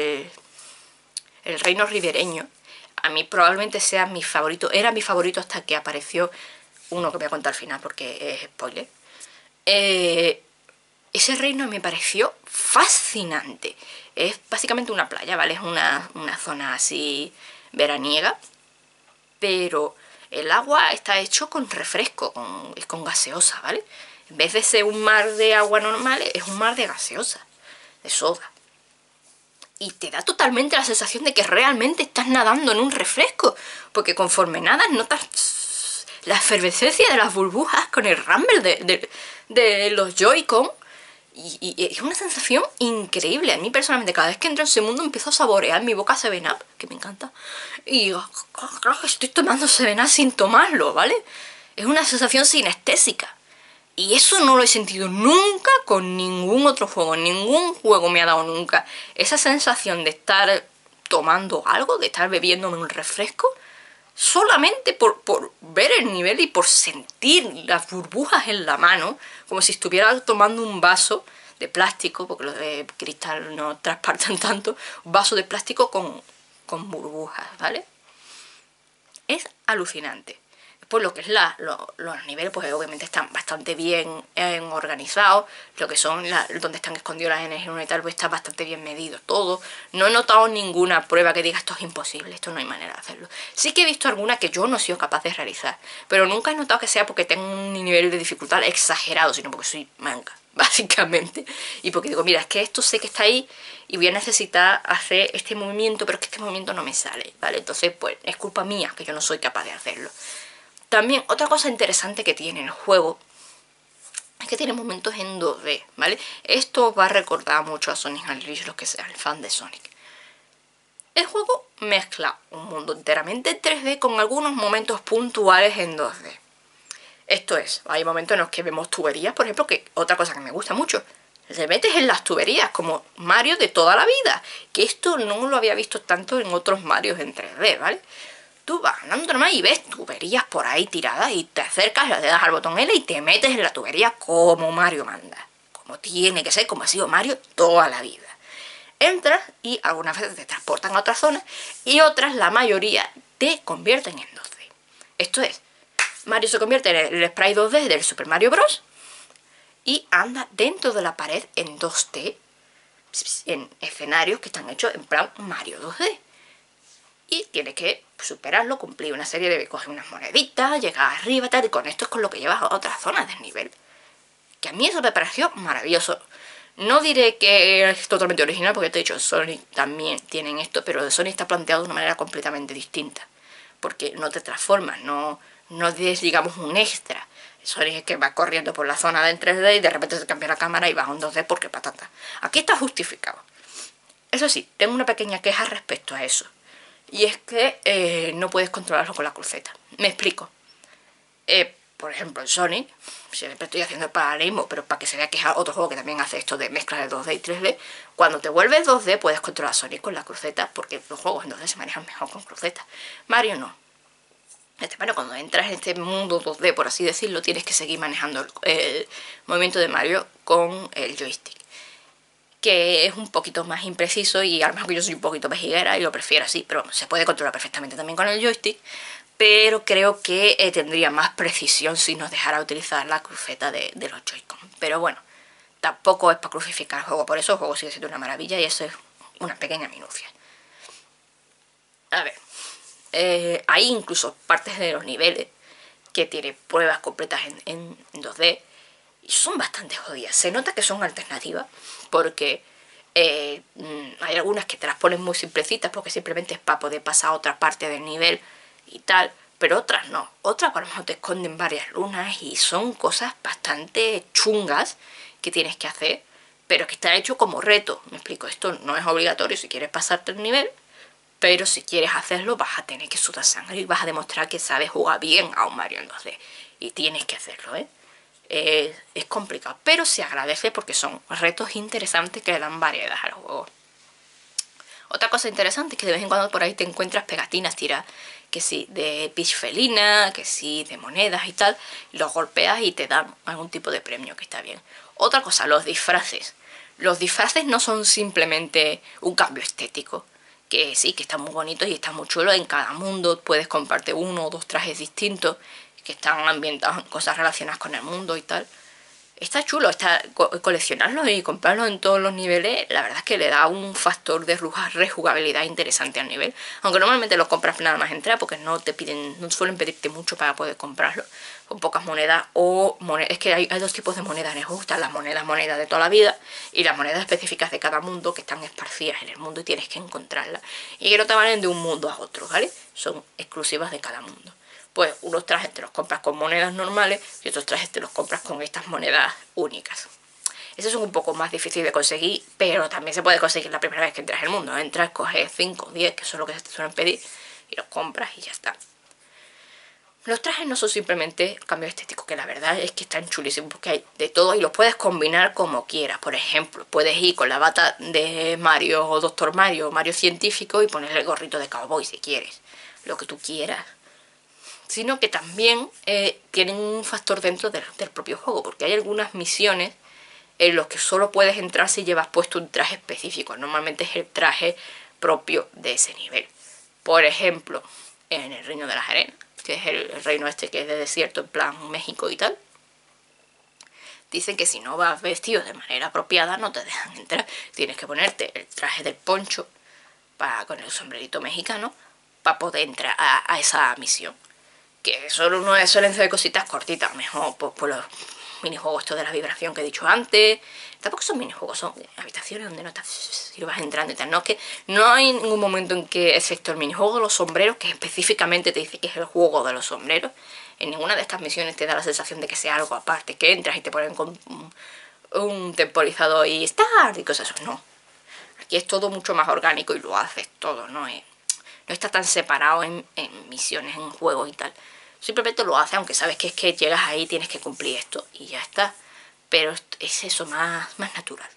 el reino ribereño, a mí probablemente sea mi favorito, era mi favorito hasta que apareció uno que voy a contar al final porque es spoiler. Ese reino me pareció fascinante. Es básicamente una playa, ¿vale? Es una zona así veraniega, pero el agua está hecho con refresco, es con gaseosa, ¿vale? En vez de ser un mar de agua normal, es un mar de gaseosa, de soda. Y te da totalmente la sensación de que realmente estás nadando en un refresco, porque conforme nadas notas la efervescencia de las burbujas con el rumble de los Joy-Con. Y es una sensación increíble. A mí personalmente, cada vez que entro en ese mundo empiezo a saborear mi boca 7-Up, que me encanta. Y digo, claro, estoy tomando 7-Up sin tomarlo, ¿vale? Es una sensación sinestésica. Y eso no lo he sentido nunca con ningún otro juego. Ningún juego me ha dado nunca esa sensación de estar tomando algo, de estar bebiéndome un refresco, solamente por ver el nivel y por sentir las burbujas en la mano, como si estuviera tomando un vaso de plástico, porque los de cristal no transpartan tanto, un vaso de plástico con burbujas, ¿vale? Es alucinante. Después lo que es los niveles, pues obviamente están bastante bien organizados. Lo que son donde están escondidas las energías y tal, pues está bastante bien medido todo. No he notado ninguna prueba que diga esto es imposible, esto no hay manera de hacerlo. Sí que he visto alguna que yo no he sido capaz de realizar, pero nunca he notado que sea porque tengo un nivel de dificultad exagerado, sino porque soy manca, básicamente. Y porque digo, mira, es que esto sé que está ahí y voy a necesitar hacer este movimiento, pero es que este movimiento no me sale, ¿vale? Entonces, pues es culpa mía que yo no soy capaz de hacerlo. También, otra cosa interesante que tiene el juego es que tiene momentos en 2D, ¿vale? Esto va a recordar mucho a Sonic Unleashed, los que sean fan de Sonic. El juego mezcla un mundo enteramente en 3D con algunos momentos puntuales en 2D. Esto es, hay momentos en los que vemos tuberías, por ejemplo, que otra cosa que me gusta mucho, te metes en las tuberías, como Mario de toda la vida, que esto no lo había visto tanto en otros Marios en 3D, ¿vale? Tú vas andando normal y ves tuberías por ahí tiradas y te acercas, le das al botón L y te metes en la tubería como Mario manda. Como tiene que ser, como ha sido Mario toda la vida. Entras y algunas veces te transportan a otras zonas y otras, la mayoría, te convierten en 2D. Esto es, Mario se convierte en el sprite 2D del Super Mario Bros. Y anda dentro de la pared en 2D, en escenarios que están hechos en plan Mario 2D. Y tienes que superarlo, cumplir una serie de... coger unas moneditas, llegar arriba, tal, y con esto es con lo que llevas a otras zonas del nivel. Que a mí eso me pareció maravilloso. No diré que es totalmente original, porque te he dicho, Sonic también tienen esto, pero de Sonic está planteado de una manera completamente distinta. Porque no te transformas, no es, digamos, un extra. Sonic es que va corriendo por la zona de 3D y de repente se cambia la cámara y vas a un 2D porque patata. Aquí está justificado. Eso sí, tengo una pequeña queja respecto a eso. Y es que no puedes controlarlo con la cruceta. Me explico. Por ejemplo, en Sonic, siempre estoy haciendo el paralelismo, pero para que se vea que es otro juego que también hace esto de mezcla de 2D y 3D, cuando te vuelves 2D puedes controlar a Sonic con la cruceta, porque los juegos en 2D se manejan mejor con cruceta. Mario no. Bueno, cuando entras en este mundo 2D, por así decirlo, tienes que seguir manejando el movimiento de Mario con el joystick, que es un poquito más impreciso y a lo mejor que yo soy un poquito pejiguera y lo prefiero así, pero se puede controlar perfectamente también con el joystick, pero creo que tendría más precisión si nos dejara utilizar la cruceta de los Joy-Con. Pero bueno, tampoco es para crucificar el juego, por eso el juego sigue siendo una maravilla y eso es una pequeña minucia. A ver, hay incluso partes de los niveles que tienen pruebas completas en 2D y son bastante jodidas. Se nota que son alternativas porque hay algunas que te las ponen muy simplecitas porque simplemente es para poder pasar a otra parte del nivel y tal, pero otras no. Otras a lo mejor te esconden varias lunas y son cosas bastante chungas que tienes que hacer, pero que está hecho como reto. Me explico, esto no es obligatorio si quieres pasarte el nivel, pero si quieres hacerlo vas a tener que sudar sangre y vas a demostrar que sabes jugar bien a un Mario en 2D. Y tienes que hacerlo, ¿eh? Es complicado, pero se agradece porque son retos interesantes que le dan variedad al juego. Otra cosa interesante es que de vez en cuando por ahí te encuentras pegatinas tiradas, que sí, de Peach felina, que sí, de monedas y tal, y los golpeas y te dan algún tipo de premio, que está bien. Otra cosa, los disfraces. Los disfraces no son simplemente un cambio estético, que sí, que están muy bonitos y están muy chulos. En cada mundo puedes comprarte uno o dos trajes distintos que están ambientados en cosas relacionadas con el mundo y tal. Está chulo, coleccionarlos y comprarlos en todos los niveles. La verdad es que le da un factor de rejugabilidad interesante al nivel. Aunque normalmente los compras nada más entrar porque no suelen pedirte mucho para poder comprarlo. Con pocas monedas es que hay dos tipos de monedas en el juego. Están las monedas de toda la vida y las monedas específicas de cada mundo que están esparcidas en el mundo y tienes que encontrarlas. Y que no te valen de un mundo a otro, ¿vale? Son exclusivas de cada mundo. Pues unos trajes te los compras con monedas normales y otros trajes te los compras con estas monedas únicas. Esos son un poco más difíciles de conseguir, pero también se puede conseguir la primera vez que entras en el mundo. Entras, coges 5 o 10, que son lo que te suelen pedir, y los compras y ya está. Los trajes no son simplemente cambios estéticos, que la verdad es que están chulísimos porque hay de todo y los puedes combinar como quieras. Por ejemplo, puedes ir con la bata de Mario o Doctor Mario, Mario científico, y ponerle el gorrito de cowboy si quieres. Lo que tú quieras. Sino que también tienen un factor dentro del propio juego, porque hay algunas misiones en los que solo puedes entrar si llevas puesto un traje específico. Normalmente es el traje propio de ese nivel. Por ejemplo, en el Reino de las Arenas, que es el reino este que es de desierto, en plan México y tal, dicen que si no vas vestido de manera apropiada no te dejan entrar. Tienes que ponerte el traje del poncho con el sombrerito mexicano para poder entrar a esa misión. Que solo suelen ser cositas cortitas, mejor por los minijuegos estos de la vibración que he dicho antes. Tampoco son minijuegos, son habitaciones donde no estás, si lo vas entrando y tal. No, es que no hay ningún momento en que, excepto el minijuego de los sombreros, que específicamente te dice que es el juego de los sombreros, en ninguna de estas misiones te da la sensación de que sea algo aparte, que entras y te ponen con un temporizador y start y cosas así. No, aquí es todo mucho más orgánico y lo haces todo, no está tan separado en misiones, en juegos y tal. Simplemente lo hace, aunque sabes que es que llegas ahí, tienes que cumplir esto y ya está. Pero es eso, más natural.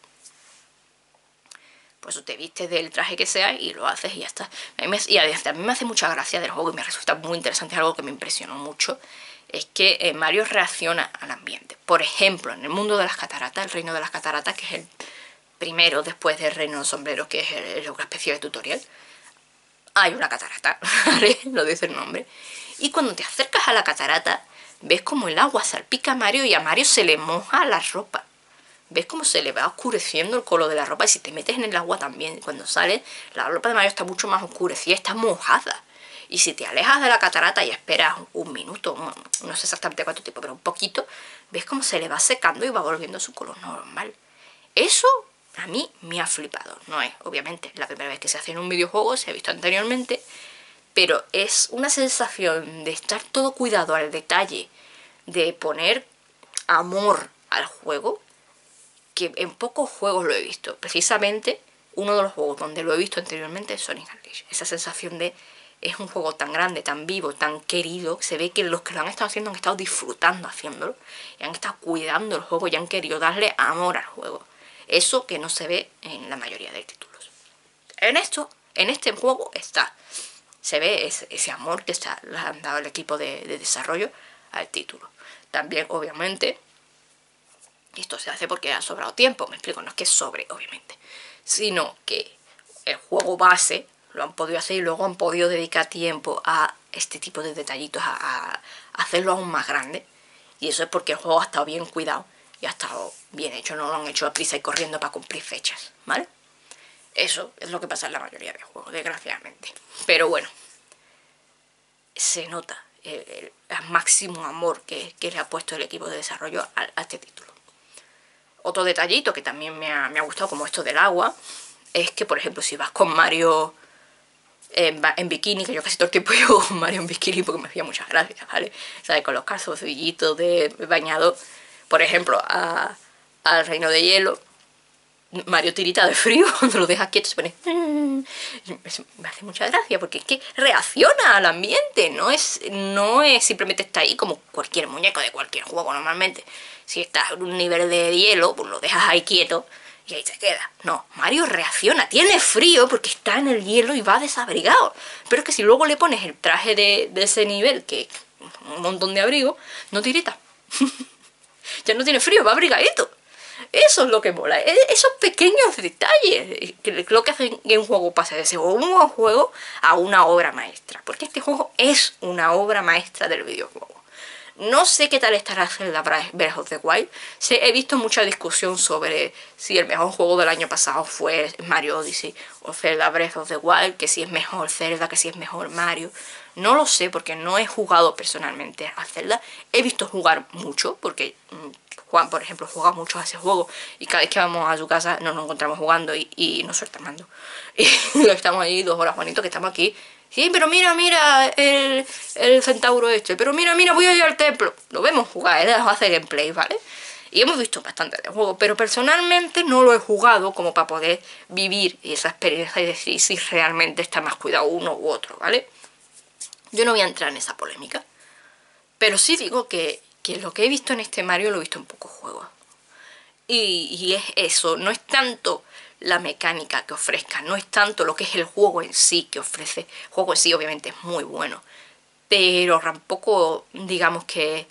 Por eso te vistes del traje que sea y lo haces y ya está. A mí me hace mucha gracia del juego y me resulta muy interesante, algo que me impresionó mucho, es que Mario reacciona al ambiente. Por ejemplo, en el mundo de las cataratas, el reino de las cataratas, que es el primero después del reino de los sombreros, que es una especie de tutorial, hay una catarata, ¿vale? Lo dice el nombre. Y cuando te acercas a la catarata, ves como el agua salpica a Mario y a Mario se le moja la ropa. Ves cómo se le va oscureciendo el color de la ropa y si te metes en el agua también, cuando sales, la ropa de Mario está mucho más oscurecida, está mojada. Y si te alejas de la catarata y esperas un minuto, no sé exactamente cuánto tiempo, pero un poquito, ves cómo se le va secando y va volviendo a su color normal. Eso a mí me ha flipado. No es, obviamente, la primera vez que se hace en un videojuego, se ha visto anteriormente, pero es una sensación de estar todo cuidado al detalle, de poner amor al juego, que en pocos juegos lo he visto. Precisamente uno de los juegos donde lo he visto anteriormente es Sonic Unleashed. Esa sensación de es un juego tan grande, tan vivo, tan querido, se ve que los que lo han estado haciendo han estado disfrutando haciéndolo y han estado cuidando el juego y han querido darle amor al juego. Eso que no se ve en la mayoría de títulos. En este juego se ve ese amor que le han dado el equipo de desarrollo al título. También, obviamente, esto se hace porque ha sobrado tiempo, me explico, no es que sobre, obviamente, sino que el juego base lo han podido hacer y luego han podido dedicar tiempo a este tipo de detallitos, a hacerlo aún más grande. Y eso es porque el juego ha estado bien cuidado y ha estado bien hecho, no lo han hecho a prisa y corriendo para cumplir fechas, ¿vale? Eso es lo que pasa en la mayoría de juegos, desgraciadamente. Pero bueno, se nota el máximo amor que le ha puesto el equipo de desarrollo a este título. Otro detallito que también me ha gustado, como esto del agua, es que, por ejemplo, si vas con Mario en bikini, que yo casi todo el tiempo llevo con Mario en bikini porque me hacía muchas gracias, ¿vale? ¿Sabes? Con los calzoncillitos de bañado, por ejemplo, al Reino de Hielo, Mario tirita de frío cuando lo dejas quieto, se pone... Me hace mucha gracia porque es que reacciona al ambiente, no es simplemente está ahí como cualquier muñeco de cualquier juego normalmente. Si estás en un nivel de hielo, pues lo dejas ahí quieto y ahí se queda. No, Mario reacciona, tiene frío porque está en el hielo y va desabrigado. Pero es que si luego le pones el traje de ese nivel, que un montón de abrigo, no tirita. Ya no tiene frío, va abrigadito. Eso es lo que mola, esos pequeños detalles que lo que hacen que un juego pase de ser un buen juego a una obra maestra. Porque este juego es una obra maestra del videojuego. No sé qué tal estará Zelda Breath of the Wild. He visto mucha discusión sobre si el mejor juego del año pasado fue Mario Odyssey o Zelda Breath of the Wild, que si es mejor Zelda, que si es mejor Mario. No lo sé porque no he jugado personalmente a Zelda. He visto jugar mucho porque Juan, por ejemplo, juega mucho a ese juego y cada vez que vamos a su casa nos encontramos jugando y nos suelta el mando. Y estamos ahí 2 horas, Juanito, que estamos aquí. Sí, pero mira el centauro este. Pero mira, voy a ir al templo. Lo vemos jugar, él hace gameplay, ¿vale? Y hemos visto bastante de juego, pero personalmente no lo he jugado como para poder vivir esa experiencia y decir si realmente está más cuidado uno u otro, ¿vale? Yo no voy a entrar en esa polémica, pero sí digo que lo que he visto en este Mario lo he visto en pocos juegos. Y es eso, no es tanto la mecánica que ofrezca, no es tanto lo que es el juego en sí que ofrece. El juego en sí obviamente es muy bueno, pero tampoco digamos que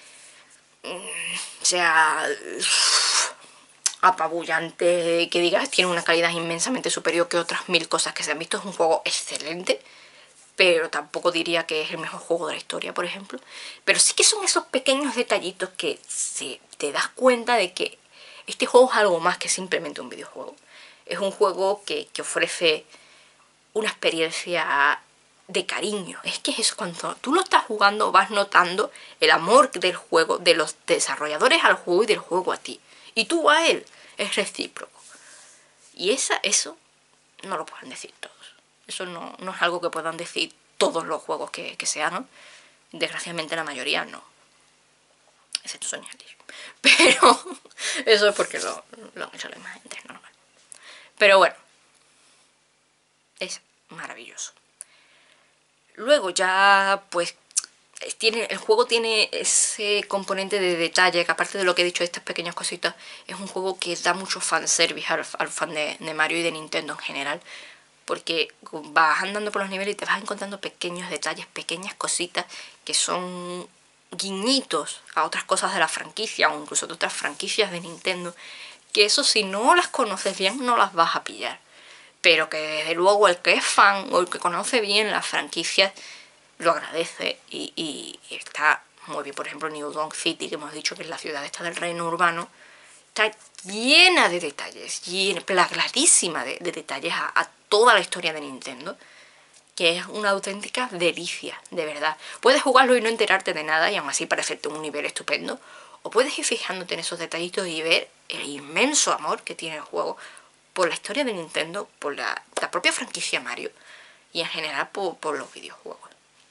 sea apabullante, que digas tiene una calidad inmensamente superior que otras 1000 cosas que se han visto. Es un juego excelente, pero tampoco diría que es el mejor juego de la historia, por ejemplo. Pero sí que son esos pequeños detallitos que te das cuenta de que este juego es algo más que simplemente un videojuego. Es un juego que ofrece una experiencia de cariño. Es que es eso, cuando tú lo estás jugando vas notando el amor del juego, de los desarrolladores al juego y del juego a ti. Y tú a él. Es recíproco. Y eso no lo pueden decir todos. Eso no es algo que puedan decir todos los juegos que sean, ¿no? Desgraciadamente la mayoría no. Excepto Sony Alice. Pero eso es porque lo han hecho la más gente, es normal. Pero bueno, es maravilloso. Luego ya, pues, el juego tiene ese componente de detalle, que aparte de lo que he dicho de estas pequeñas cositas, es un juego que da mucho fanservice al fan de Mario y de Nintendo en general. Porque vas andando por los niveles y te vas encontrando pequeños detalles, pequeñas cositas que son guiñitos a otras cosas de la franquicia o incluso de otras franquicias de Nintendo, que eso si no las conoces bien no las vas a pillar, pero que desde luego el que es fan o el que conoce bien las franquicias lo agradece y está muy bien. Por ejemplo, New Donk City, que hemos dicho que es la ciudad esta del reino urbano, está llena de detalles, plagradísima de detalles a toda la historia de Nintendo, que es una auténtica delicia, de verdad. Puedes jugarlo y no enterarte de nada y aún así parecerte un nivel estupendo, o puedes ir fijándote en esos detallitos y ver el inmenso amor que tiene el juego por la historia de Nintendo, por la propia franquicia Mario y en general por los videojuegos.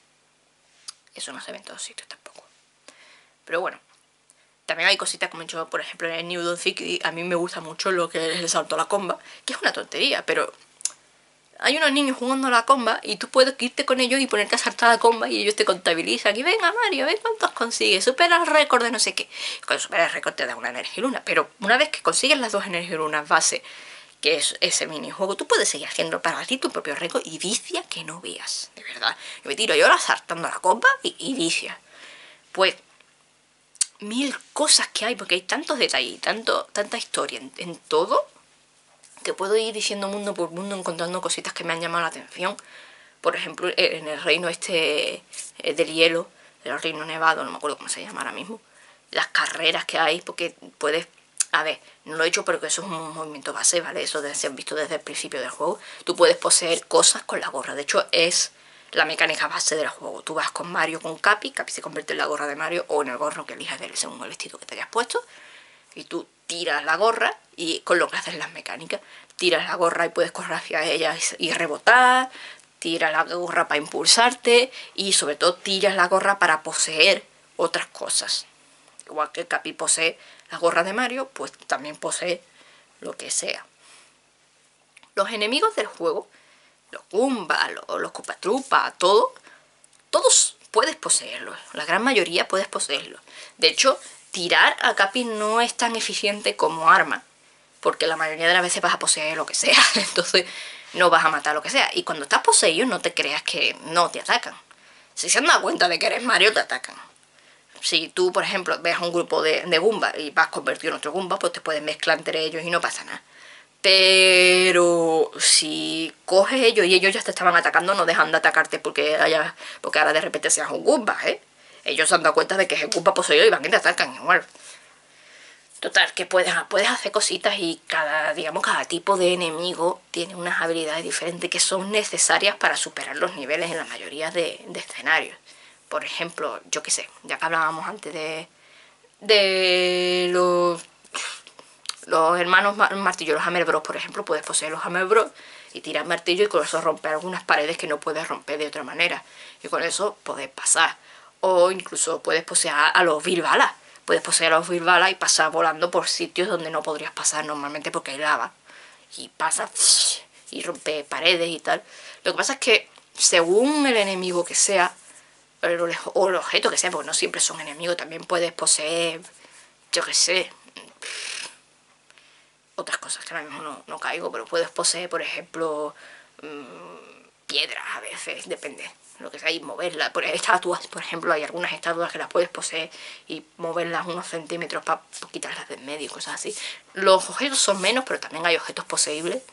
Eso no se ve en todos sitios tampoco. Pero bueno, también hay cositas como he hecho, por ejemplo, en el New Donk City. A mí me gusta mucho lo que es el salto a la comba, que es una tontería, pero hay unos niños jugando a la comba y tú puedes irte con ellos y ponerte a saltar a la comba y ellos te contabilizan y venga Mario, ve cuántos consigues, supera el récord de no sé qué. Cuando superas el récord te da una energía luna, pero una vez que consigues las 2 energias lunas base, que es ese minijuego, tú puedes seguir haciendo para ti tu propio récord y vicia que no veas, de verdad. Yo me tiro yo ahora saltando a la comba y vicia. Pues 1000 cosas que hay, porque hay tantos detalles, tanta historia en todo, que puedo ir diciendo mundo por mundo, encontrando cositas que me han llamado la atención. Por ejemplo, en el reino este del hielo, del reino nevado, no me acuerdo cómo se llama ahora mismo, las carreras que hay, porque puedes... A ver, no lo he hecho, pero que eso es un movimiento base, ¿vale? Eso se han visto desde el principio del juego. Tú puedes poseer cosas con la gorra. De hecho, es la mecánica base del juego. Tú vas con Mario, con Capi se convierte en la gorra de Mario o en el gorro que elijas de él según el vestido que te hayas puesto. Y tú tiras la gorra y con lo que haces las mecánicas. Tiras la gorra y puedes correr hacia ella y rebotar. Tiras la gorra para impulsarte y sobre todo tiras la gorra para poseer otras cosas. Igual que Capi posee la gorra de Mario, pues también posee lo que sea. Los enemigos del juego, los Goombas, los Koopa-Troopa, todos puedes poseerlos. La gran mayoría puedes poseerlos. De hecho, tirar a Capi no es tan eficiente como arma, porque la mayoría de las veces vas a poseer lo que sea, entonces no vas a matar lo que sea. Y cuando estás poseído no te creas que no te atacan. Si se han dado cuenta de que eres Mario, te atacan. Si tú, por ejemplo, ves a un grupo de Goomba y vas convertido en otro Goomba, pues te puedes mezclar entre ellos y no pasa nada. Pero si coges ellos y ellos ya te estaban atacando, no dejan de atacarte porque ahora de repente seas un Goomba, ¿eh? Ellos se han dado cuenta de que es el Goomba poseído y van y te atacan igual. Total, que puedes hacer cositas y cada tipo de enemigo tiene unas habilidades diferentes que son necesarias para superar los niveles en la mayoría de escenarios. Por ejemplo, yo qué sé, ya que hablábamos antes de los hermanos martillo, los Hammer Bros, por ejemplo, puedes poseer los Hammer Bros y tirar martillo y con eso romper algunas paredes que no puedes romper de otra manera. Y con eso puedes pasar. O incluso puedes poseer a los Bilbala. Puedes poseer a los Bilbala y pasar volando por sitios donde no podrías pasar normalmente porque hay lava. Y pasas y rompe paredes y tal. Lo que pasa es que según el enemigo que sea, o el objeto que sea, porque no siempre son enemigos, también puedes poseer, yo qué sé, otras cosas que ahora mismo no caigo, pero puedes poseer, por ejemplo, piedras a veces, depende lo que sea, y moverlas. Por estatuas, por ejemplo, hay algunas estatuas que las puedes poseer y moverlas unos centímetros para quitarlas de en medio y cosas así. Los objetos son menos, pero también hay objetos poseíbles.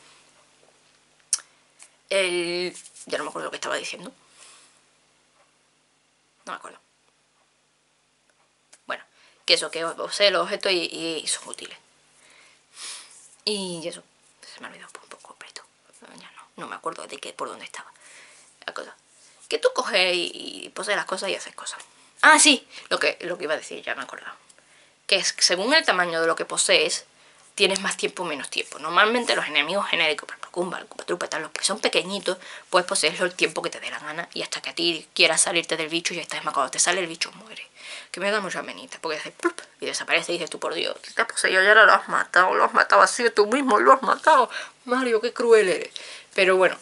Ya no me acuerdo lo que estaba diciendo. No me acuerdo. Bueno, que eso, que posee los objetos y son útiles. Y eso, se me ha olvidado un poco completo. Ya no me acuerdo por dónde estaba la cosa. Que tú coges y posees las cosas y haces cosas. Ah, sí, lo que iba a decir, ya me he acordado. Que es que según el tamaño de lo que posees, tienes más tiempo o menos tiempo. Normalmente los enemigos genéricos, por ejemplo, Goomba, el Koopa-Troopa, tal, los que son pequeñitos, puedes poseerlo el tiempo que te dé la gana y hasta que a ti quieras salirte del bicho ya estás más. Cuando te sale el bicho muere. Que me da mucha penita, porque hace plup y desaparece y dices tú, por Dios, te has poseído y ahora lo has matado así tú mismo, lo has matado. Mario, qué cruel eres. Pero bueno,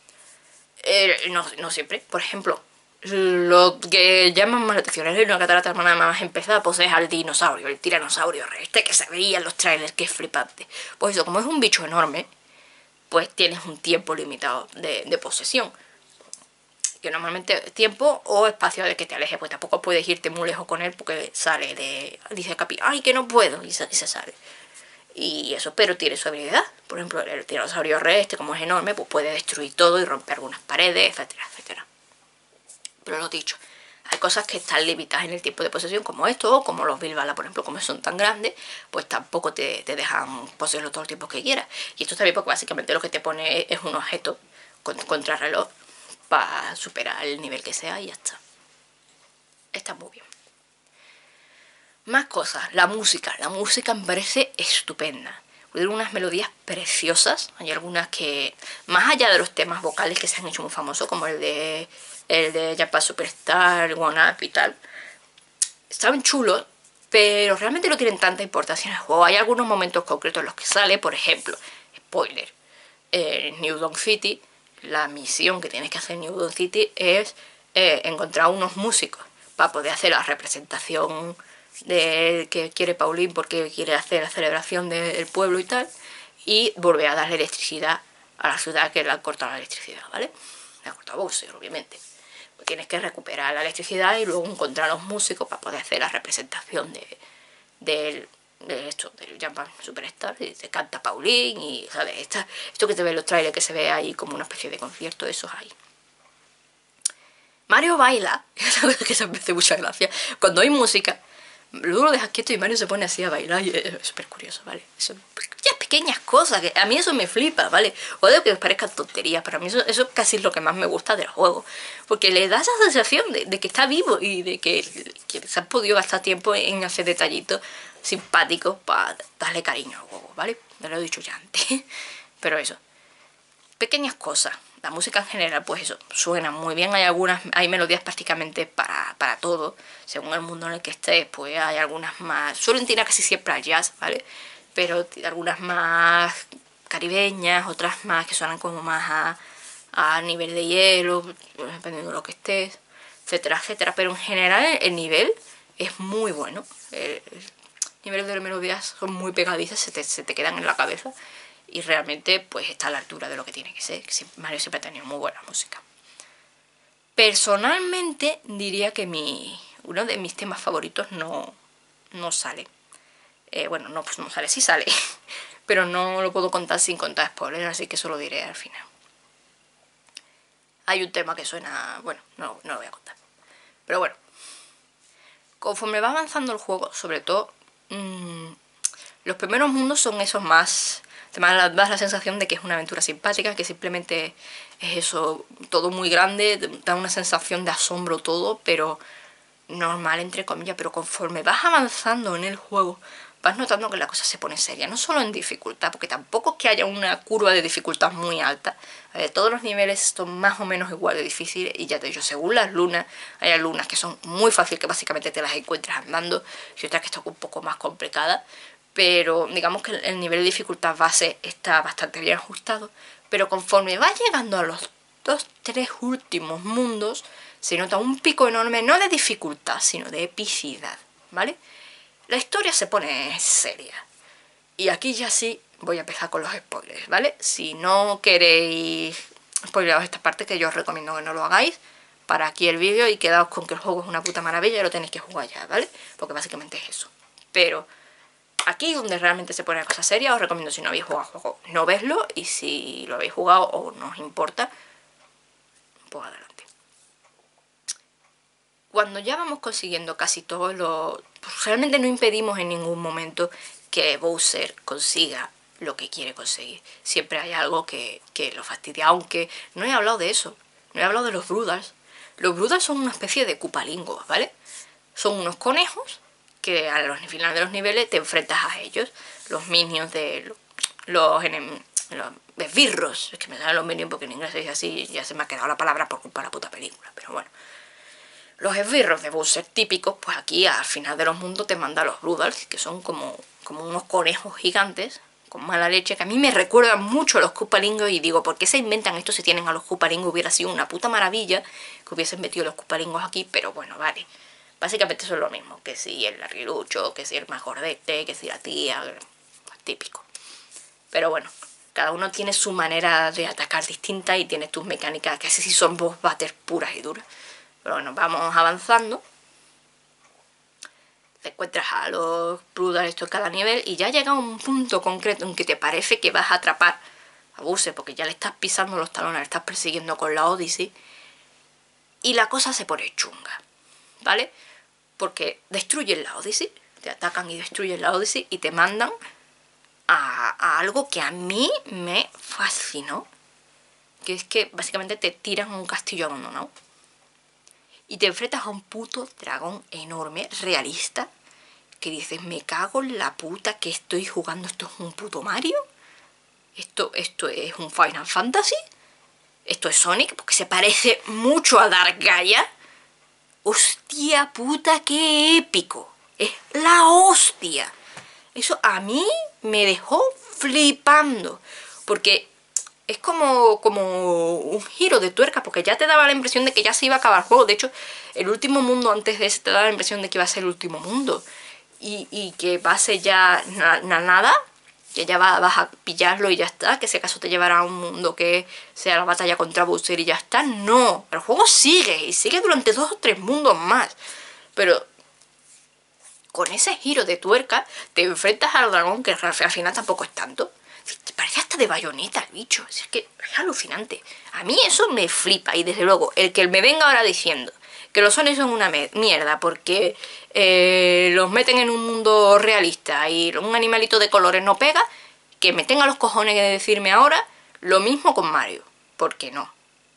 no siempre. Por ejemplo, lo que llaman más la atención es una catarata nada más empezada, pues es al dinosaurio, el tiranosaurio rey, que se veía en los trailers, que es flipante. Pues eso, como es un bicho enorme, pues tienes un tiempo limitado de posesión. Que normalmente tiempo o espacio de que te alejes, pues tampoco puedes irte muy lejos con él porque dice Capi, ay, que no puedo, y se sale. Y eso, pero tiene su habilidad. Por ejemplo, el tiranosaurio rey, como es enorme, pues puede destruir todo y romper algunas paredes, etcétera, etcétera. Pero lo dicho, hay cosas que están limitadas en el tiempo de posesión, como esto, o como los Bilbala, por ejemplo, como son tan grandes, pues tampoco te dejan poseerlo todo el tiempo que quieras. Y esto también porque básicamente lo que te pone es un objeto contrarreloj para superar el nivel que sea y ya está. Está muy bien. Más cosas, la música me parece estupenda. Tiene unas melodías preciosas, hay algunas que, más allá de los temas vocales que se han hecho muy famosos, como el de Japan Superstar, One Up y tal, estaban chulos, pero realmente no tienen tanta importancia en el juego. Hay algunos momentos concretos en los que sale, por ejemplo, spoiler, en New Donk City, la misión que tienes que hacer en New Donk City es encontrar unos músicos para poder hacer la representación de que quiere Pauline porque quiere hacer la celebración del pueblo y tal, y volver a darle electricidad a la ciudad que le han cortado la electricidad, ¿vale? Le han cortado Bowser, obviamente. Pues tienes que recuperar la electricidad y luego encontrar a los músicos para poder hacer la representación del Japan Superstar, y te canta Pauline y, ¿sabes? Esto que te ve en los trailers, que se ve ahí como una especie de concierto, eso es ahí. Mario baila, es una cosa que se me hace mucha gracia. Cuando hay música, luego lo dejas quieto y Mario se pone así a bailar y es súper curioso, ¿vale? Son pequeñas cosas, que a mí eso me flipa, ¿vale? Puede que os parezcan tonterías, pero a mí eso casi es lo que más me gusta del juego. Porque le da esa sensación de que está vivo y de que se han podido gastar tiempo en hacer detallitos simpáticos para darle cariño al juego, ¿vale? Ya lo he dicho ya antes. Pero eso, pequeñas cosas. La música en general, pues eso, suena muy bien. Hay melodías prácticamente para todo. Según el mundo en el que estés, pues hay algunas más. Suelen tirar casi siempre al jazz, ¿vale? pero algunas más caribeñas, otras más que suenan como más a nivel de hielo, dependiendo de lo que estés, etcétera, etcétera. Pero en general el nivel es muy bueno. El nivel de las melodías son muy pegadizas, se te quedan en la cabeza y realmente pues está a la altura de lo que tiene que ser. Mario siempre ha tenido muy buena música. Personalmente diría que uno de mis temas favoritos no sale. Bueno, no, pues no sale, sí sale. Pero no lo puedo contar sin contar spoilers, así que eso lo diré al final. Hay un tema que suena... Bueno, no lo voy a contar. Pero bueno, conforme va avanzando el juego, sobre todo, los primeros mundos son esos más... Te das la sensación de que es una aventura simpática, que simplemente es eso, todo muy grande, da una sensación de asombro todo, pero normal, entre comillas. Pero conforme vas avanzando en el juego, vas notando que la cosa se pone seria, no solo en dificultad, porque tampoco es que haya una curva de dificultad muy alta. Todos los niveles son más o menos igual de difíciles, y ya te digo, según las lunas, hay lunas que son muy fáciles, que básicamente te las encuentras andando, y otras que están un poco más complicadas, pero digamos que el nivel de dificultad base está bastante bien ajustado. Pero conforme vas llegando a los 2-3 últimos mundos, se nota un pico enorme, no de dificultad, sino de epicidad, ¿vale? La historia se pone seria. Y aquí ya sí voy a empezar con los spoilers, ¿vale? Si no queréis spoileros esta parte, que yo os recomiendo que no lo hagáis, para aquí el vídeo y quedaos con que el juego es una puta maravilla y lo tenéis que jugar ya, ¿vale? Porque básicamente es eso. Pero aquí donde realmente se pone la cosa seria, os recomiendo, si no habéis jugado el juego, no veslo, y si lo habéis jugado o no os importa, pues adelante. Cuando ya vamos consiguiendo casi todo pues realmente no impedimos en ningún momento que Bowser consiga lo que quiere conseguir. Siempre hay algo que lo fastidia, aunque no he hablado de eso. No he hablado de los Broodals. Los Broodals son una especie de Koopalingos, ¿vale? Son unos conejos que al final de los niveles te enfrentas a ellos. Los minions de los esbirros. Es que me salen los minions porque en inglés es así, ya se me ha quedado la palabra por culpa de la puta película, pero bueno. Los esbirros de Bowser típicos, pues aquí al final de los mundos te manda los Broodals, que son como unos conejos gigantes con mala leche, que a mí me recuerdan mucho a los Koopalingos, y digo, ¿por qué se inventan esto si tienen a los Koopalingos? Hubiera sido una puta maravilla que hubiesen metido los Koopalingos aquí, pero bueno, vale. Básicamente son lo mismo, que si el larguirucho, que si el más gordete, que si la tía, típico. Pero bueno, cada uno tiene su manera de atacar distinta y tiene tus mecánicas, que sí son boss battles puras y duras. Pero bueno, vamos avanzando. Te encuentras a los Broodals esto en cada nivel y ya llega a un punto concreto en que te parece que vas a atrapar a Bowser, porque ya le estás pisando los talones, le estás persiguiendo con la Odyssey, y la cosa se pone chunga, ¿vale? Porque destruyen la Odyssey, te atacan y destruyen la Odyssey y te mandan a algo que a mí me fascinó, que es que básicamente te tiran a un castillo abandonado y te enfrentas a un puto dragón enorme, realista, que dices, me cago en la puta que estoy jugando, esto es un puto Mario, esto es un Final Fantasy, esto es Sonic, porque se parece mucho a Dark Gaia. Hostia puta, qué épico, es la hostia. Eso a mí me dejó flipando, porque es como un giro de tuerca, porque ya te daba la impresión de que ya se iba a acabar el juego. De hecho, el último mundo antes de ese te daba la impresión de que iba a ser el último mundo. Y que va a ser ya nada, que ya vas a pillarlo y ya está, que si acaso te llevará a un mundo que sea la batalla contra Bowser y ya está. No, el juego sigue, y sigue durante 2 o 3 mundos más. Pero con ese giro de tuerca te enfrentas al dragón, que al final tampoco es tanto. Te parece hasta de Bayonetta el bicho. Es que es alucinante. A mí eso me flipa. Y desde luego, el que me venga ahora diciendo que los Sonic son una mierda porque los meten en un mundo realista y un animalito de colores no pega, que me tenga los cojones de decirme ahora lo mismo con Mario. Porque no.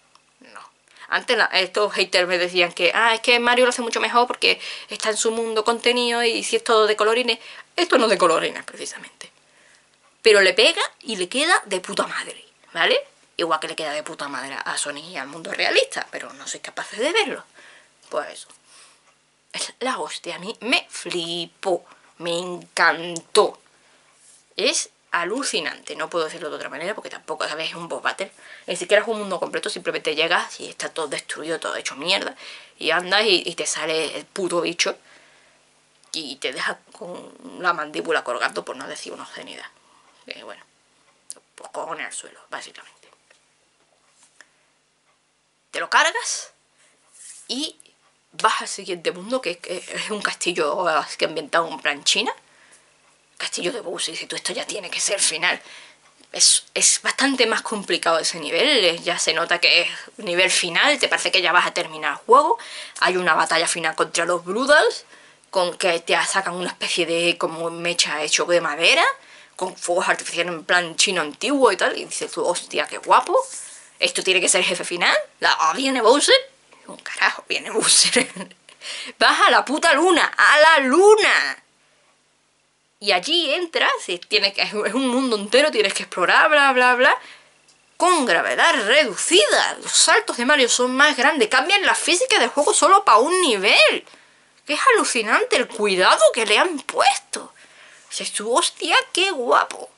Antes estos haters me decían que es que Mario lo hace mucho mejor porque está en su mundo contenido y si es todo de colorines. Esto no es de colorines precisamente. Pero le pega y le queda de puta madre, ¿vale? Igual que le queda de puta madre a Sonic y al mundo realista, pero no soy capaz de verlo. Pues eso. Es la hostia, a mí me flipó, me encantó. Es alucinante, no puedo decirlo de otra manera porque tampoco a veces es un boss battle. Ni siquiera es un mundo completo, simplemente llegas y está todo destruido, todo hecho mierda. Y andas y te sale el puto bicho y te deja con la mandíbula colgando, por no decir una obscenidad. Bueno, pues cojones al suelo, básicamente. Te lo cargas y vas al siguiente mundo, que es un castillo que ambientado en plan China. Castillo de Bowser, y dices tú, esto ya tiene que ser el final. Es bastante más complicado ese nivel, ya se nota que es nivel final, te parece que ya vas a terminar el juego. Hay una batalla final contra los Broodals, con que te sacan una especie de como mecha hecho de madera, con fuegos artificiales en plan chino antiguo y tal, y dices tú, hostia, qué guapo. Esto tiene que ser el jefe final. ¿Viene Bowser? Un carajo, viene Bowser. Vas a la puta luna, ¡a la luna! Y allí entras, y es un mundo entero, tienes que explorar, bla, bla, bla, con gravedad reducida. Los saltos de Mario son más grandes, cambian la física del juego solo para un nivel. Que es alucinante el cuidado que le han puesto. Dices tú, hostia, qué guapo.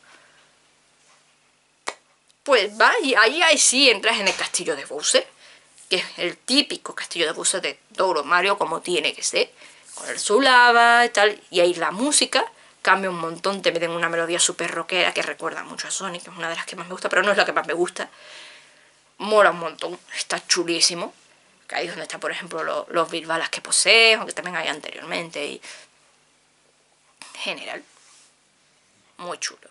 Pues va, y ahí sí entras en el castillo de Bowser, que es el típico castillo de Bowser de todos los Mario, como tiene que ser, con su lava y tal, y ahí la música cambia un montón, te meten una melodía súper rockera que recuerda mucho a Sonic, que es una de las que más me gusta, pero no es la que más me gusta. Mola un montón, está chulísimo. Que ahí es donde están, por ejemplo, los Bilbalas que posees, aunque también hay anteriormente. Y en general, muy chulo.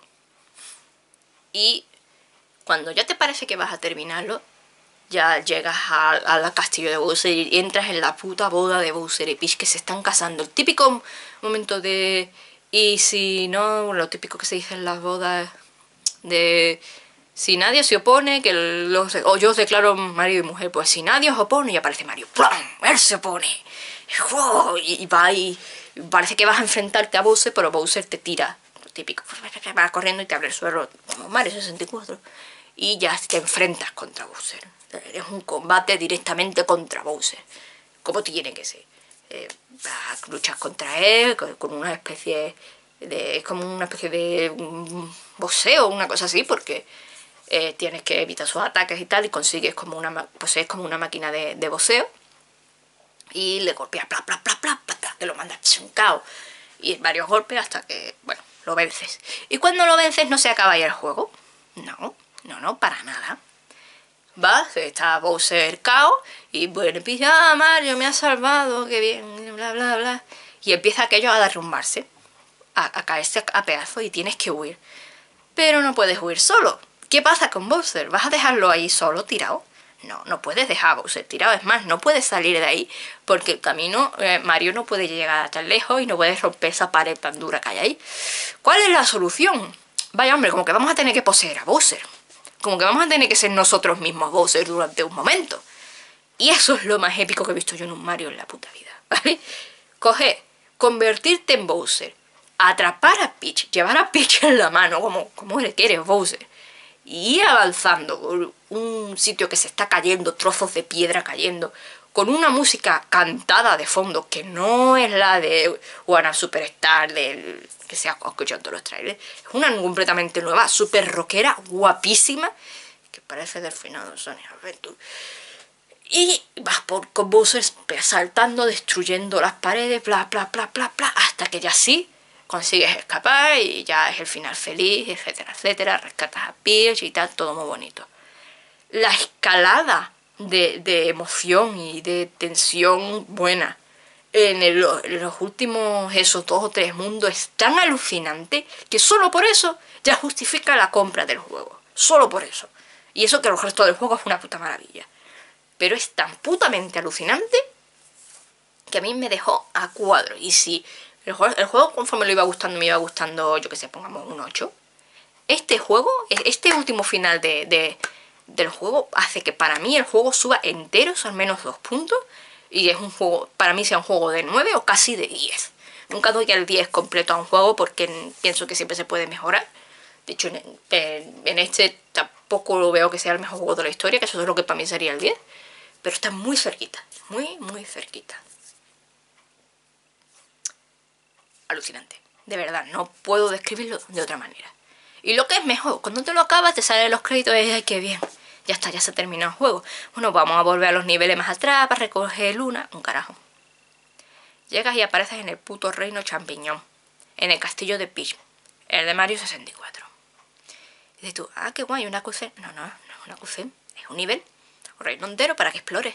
Y cuando ya te parece que vas a terminarlo, ya llegas al castillo de Bowser y entras en la puta boda de Bowser y Peach, que se están casando. El típico momento de... Y si no, lo típico que se dice en las bodas de... Si nadie se opone, o yo os declaro marido y mujer, pues si nadie os opone, y aparece Mario. ¡Pum! Él se opone. Y va y parece que vas a enfrentarte a Bowser, pero Bowser te tira. Lo típico. Va corriendo y te abre el suelo como Mario 64. Y ya te enfrentas contra Bowser. Es un combate directamente contra Bowser. Como tiene que ser. Luchas contra él con una especie de... Es como una especie de boxeo, una cosa así, porque tienes que evitar sus ataques y tal, y consigues como una máquina de boxeo. Y le golpeas, bla, bla, bla, bla, bla, que lo mandas chuncao. Y varios golpes hasta que, bueno, lo vences. Y cuando lo vences no se acaba ya el juego. No, para nada. Vas, está Bowser cao y bueno, empieza, Mario me ha salvado, qué bien, bla, bla, bla. Y empieza aquello a derrumbarse, a caerse a pedazos y tienes que huir. Pero no puedes huir solo. ¿Qué pasa con Bowser? ¿Vas a dejarlo ahí solo, tirado? No puedes dejar a Bowser tirado. Es más, no puedes salir de ahí porque el camino, Mario no puede llegar tan lejos y no puedes romper esa pared tan dura que hay ahí. ¿Cuál es la solución? Vaya hombre, como que vamos a tener que poseer a Bowser. Como que vamos a tener que ser nosotros mismos Bowser durante un momento. Y eso es lo más épico que he visto yo en un Mario en la puta vida, ¿vale? Convertirte en Bowser, atrapar a Peach, llevar a Peach en la mano, como le quieres Bowser, y ir avanzando por un sitio que se está cayendo, trozos de piedra cayendo, con una música cantada de fondo, que no es la de One Superstar, que se ha escuchado en todos los trailers. Es una completamente nueva, súper rockera, guapísima, que parece del final de Sonic Adventure. Y vas con Bowser saltando, destruyendo las paredes, bla, bla, bla, bla, bla, hasta que ya sí consigues escapar y ya es el final feliz, etcétera, etcétera. Rescatas a Peach y tal, todo muy bonito. La escalada de emoción y de tensión buena en los últimos esos 2 o 3 mundos es tan alucinante que solo por eso ya justifica la compra del juego. Solo por eso. Y eso que el resto del juego es una puta maravilla. Pero es tan putamente alucinante que a mí me dejó a cuadro. Y si el juego conforme me iba gustando, yo que sé, pongamos un 8. Este último final del juego hace que para mí el juego suba enteros al menos 2 puntos. Y es un juego, para mí sea un juego de 9 o casi de 10. Nunca doy el 10 completo a un juego porque pienso que siempre se puede mejorar. De hecho, en este tampoco lo veo que sea el mejor juego de la historia, que eso es lo que para mí sería el 10. Pero está muy cerquita, muy, muy cerquita. Alucinante, de verdad, no puedo describirlo de otra manera. Y lo que es mejor, cuando te lo acabas te salen los créditos y ¡ay, qué bien! Ya está, ya se terminó el juego. Bueno, vamos a volver a los niveles más atrás para recoger luna. Un carajo. Llegas y apareces en el puto reino champiñón. En el castillo de Peach. El de Mario 64. Y dices tú, ah, qué guay, una QC. No, no, no es una QC. Es un nivel. Un reino entero para que explores.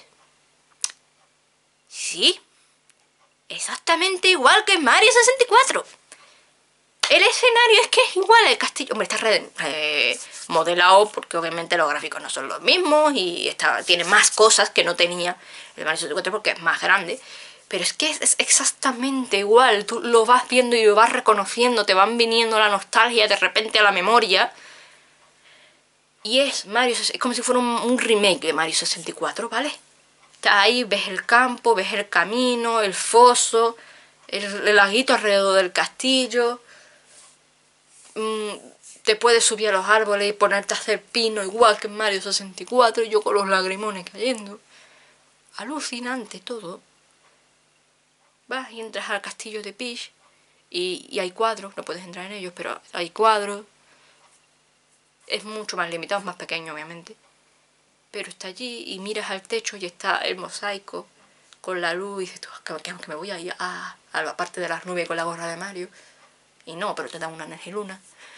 Sí. Exactamente igual que Mario 64. El escenario es que es igual al castillo. Hombre, está modelado porque obviamente los gráficos no son los mismos y tiene más cosas que no tenía el Mario 64 porque es más grande. Pero es que es exactamente igual. Tú lo vas viendo y lo vas reconociendo, te van viniendo la nostalgia de repente a la memoria. Y es Mario, es como si fuera un remake de Mario 64, ¿vale? Estás ahí, ves el campo, ves el camino, el foso, el laguito alrededor del castillo. Te puedes subir a los árboles y ponerte a hacer pino igual que en Mario 64, yo con los lagrimones cayendo. Alucinante todo. Vas y entras al castillo de Peach y hay cuadros, no puedes entrar en ellos, pero hay cuadros. Es mucho más limitado, es más pequeño obviamente. Pero está allí y miras al techo y está el mosaico con la luz y dices tú, que me voy a ir a la parte de las nubes con la gorra de Mario. Y no, pero te da una energía luna.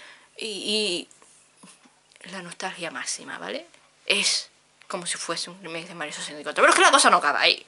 Y la nostalgia máxima, ¿vale? Es como si fuese un remake de Mario 64. Pero es que la cosa no acaba ahí.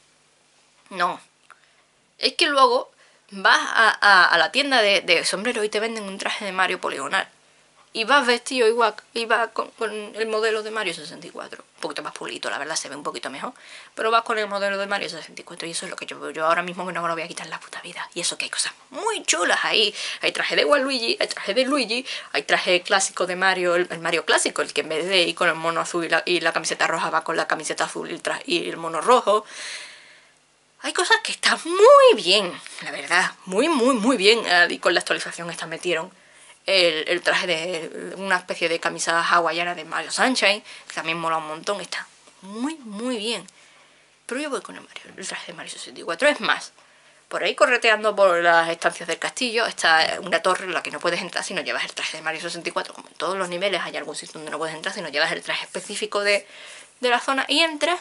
No. Es que luego vas a la tienda de sombrero y te venden un traje de Mario poligonal. Y vas vestido igual, y vas con el modelo de Mario 64. Un poquito más pulito, la verdad, se ve un poquito mejor. Pero vas con el modelo de Mario 64 y eso es lo que yo ahora mismo no me lo voy a quitar la puta vida. Y eso que hay cosas muy chulas ahí. Hay traje de Waluigi, hay traje de Luigi, hay traje clásico de Mario, el Mario clásico, el que en vez de ir con el mono azul y la camiseta roja va con la camiseta azul y el mono rojo. Hay cosas que están muy bien, la verdad, muy, muy, muy bien. Y con la actualización esta metieron el traje de una especie de camisa hawaiana de Mario Sunshine, que también mola un montón, está muy, muy bien. Pero yo voy con el traje de Mario 64. Es más, por ahí correteando por las estancias del castillo está una torre en la que no puedes entrar si no llevas el traje de Mario 64. Como en todos los niveles hay algún sitio donde no puedes entrar si no llevas el traje específico de la zona. Y entras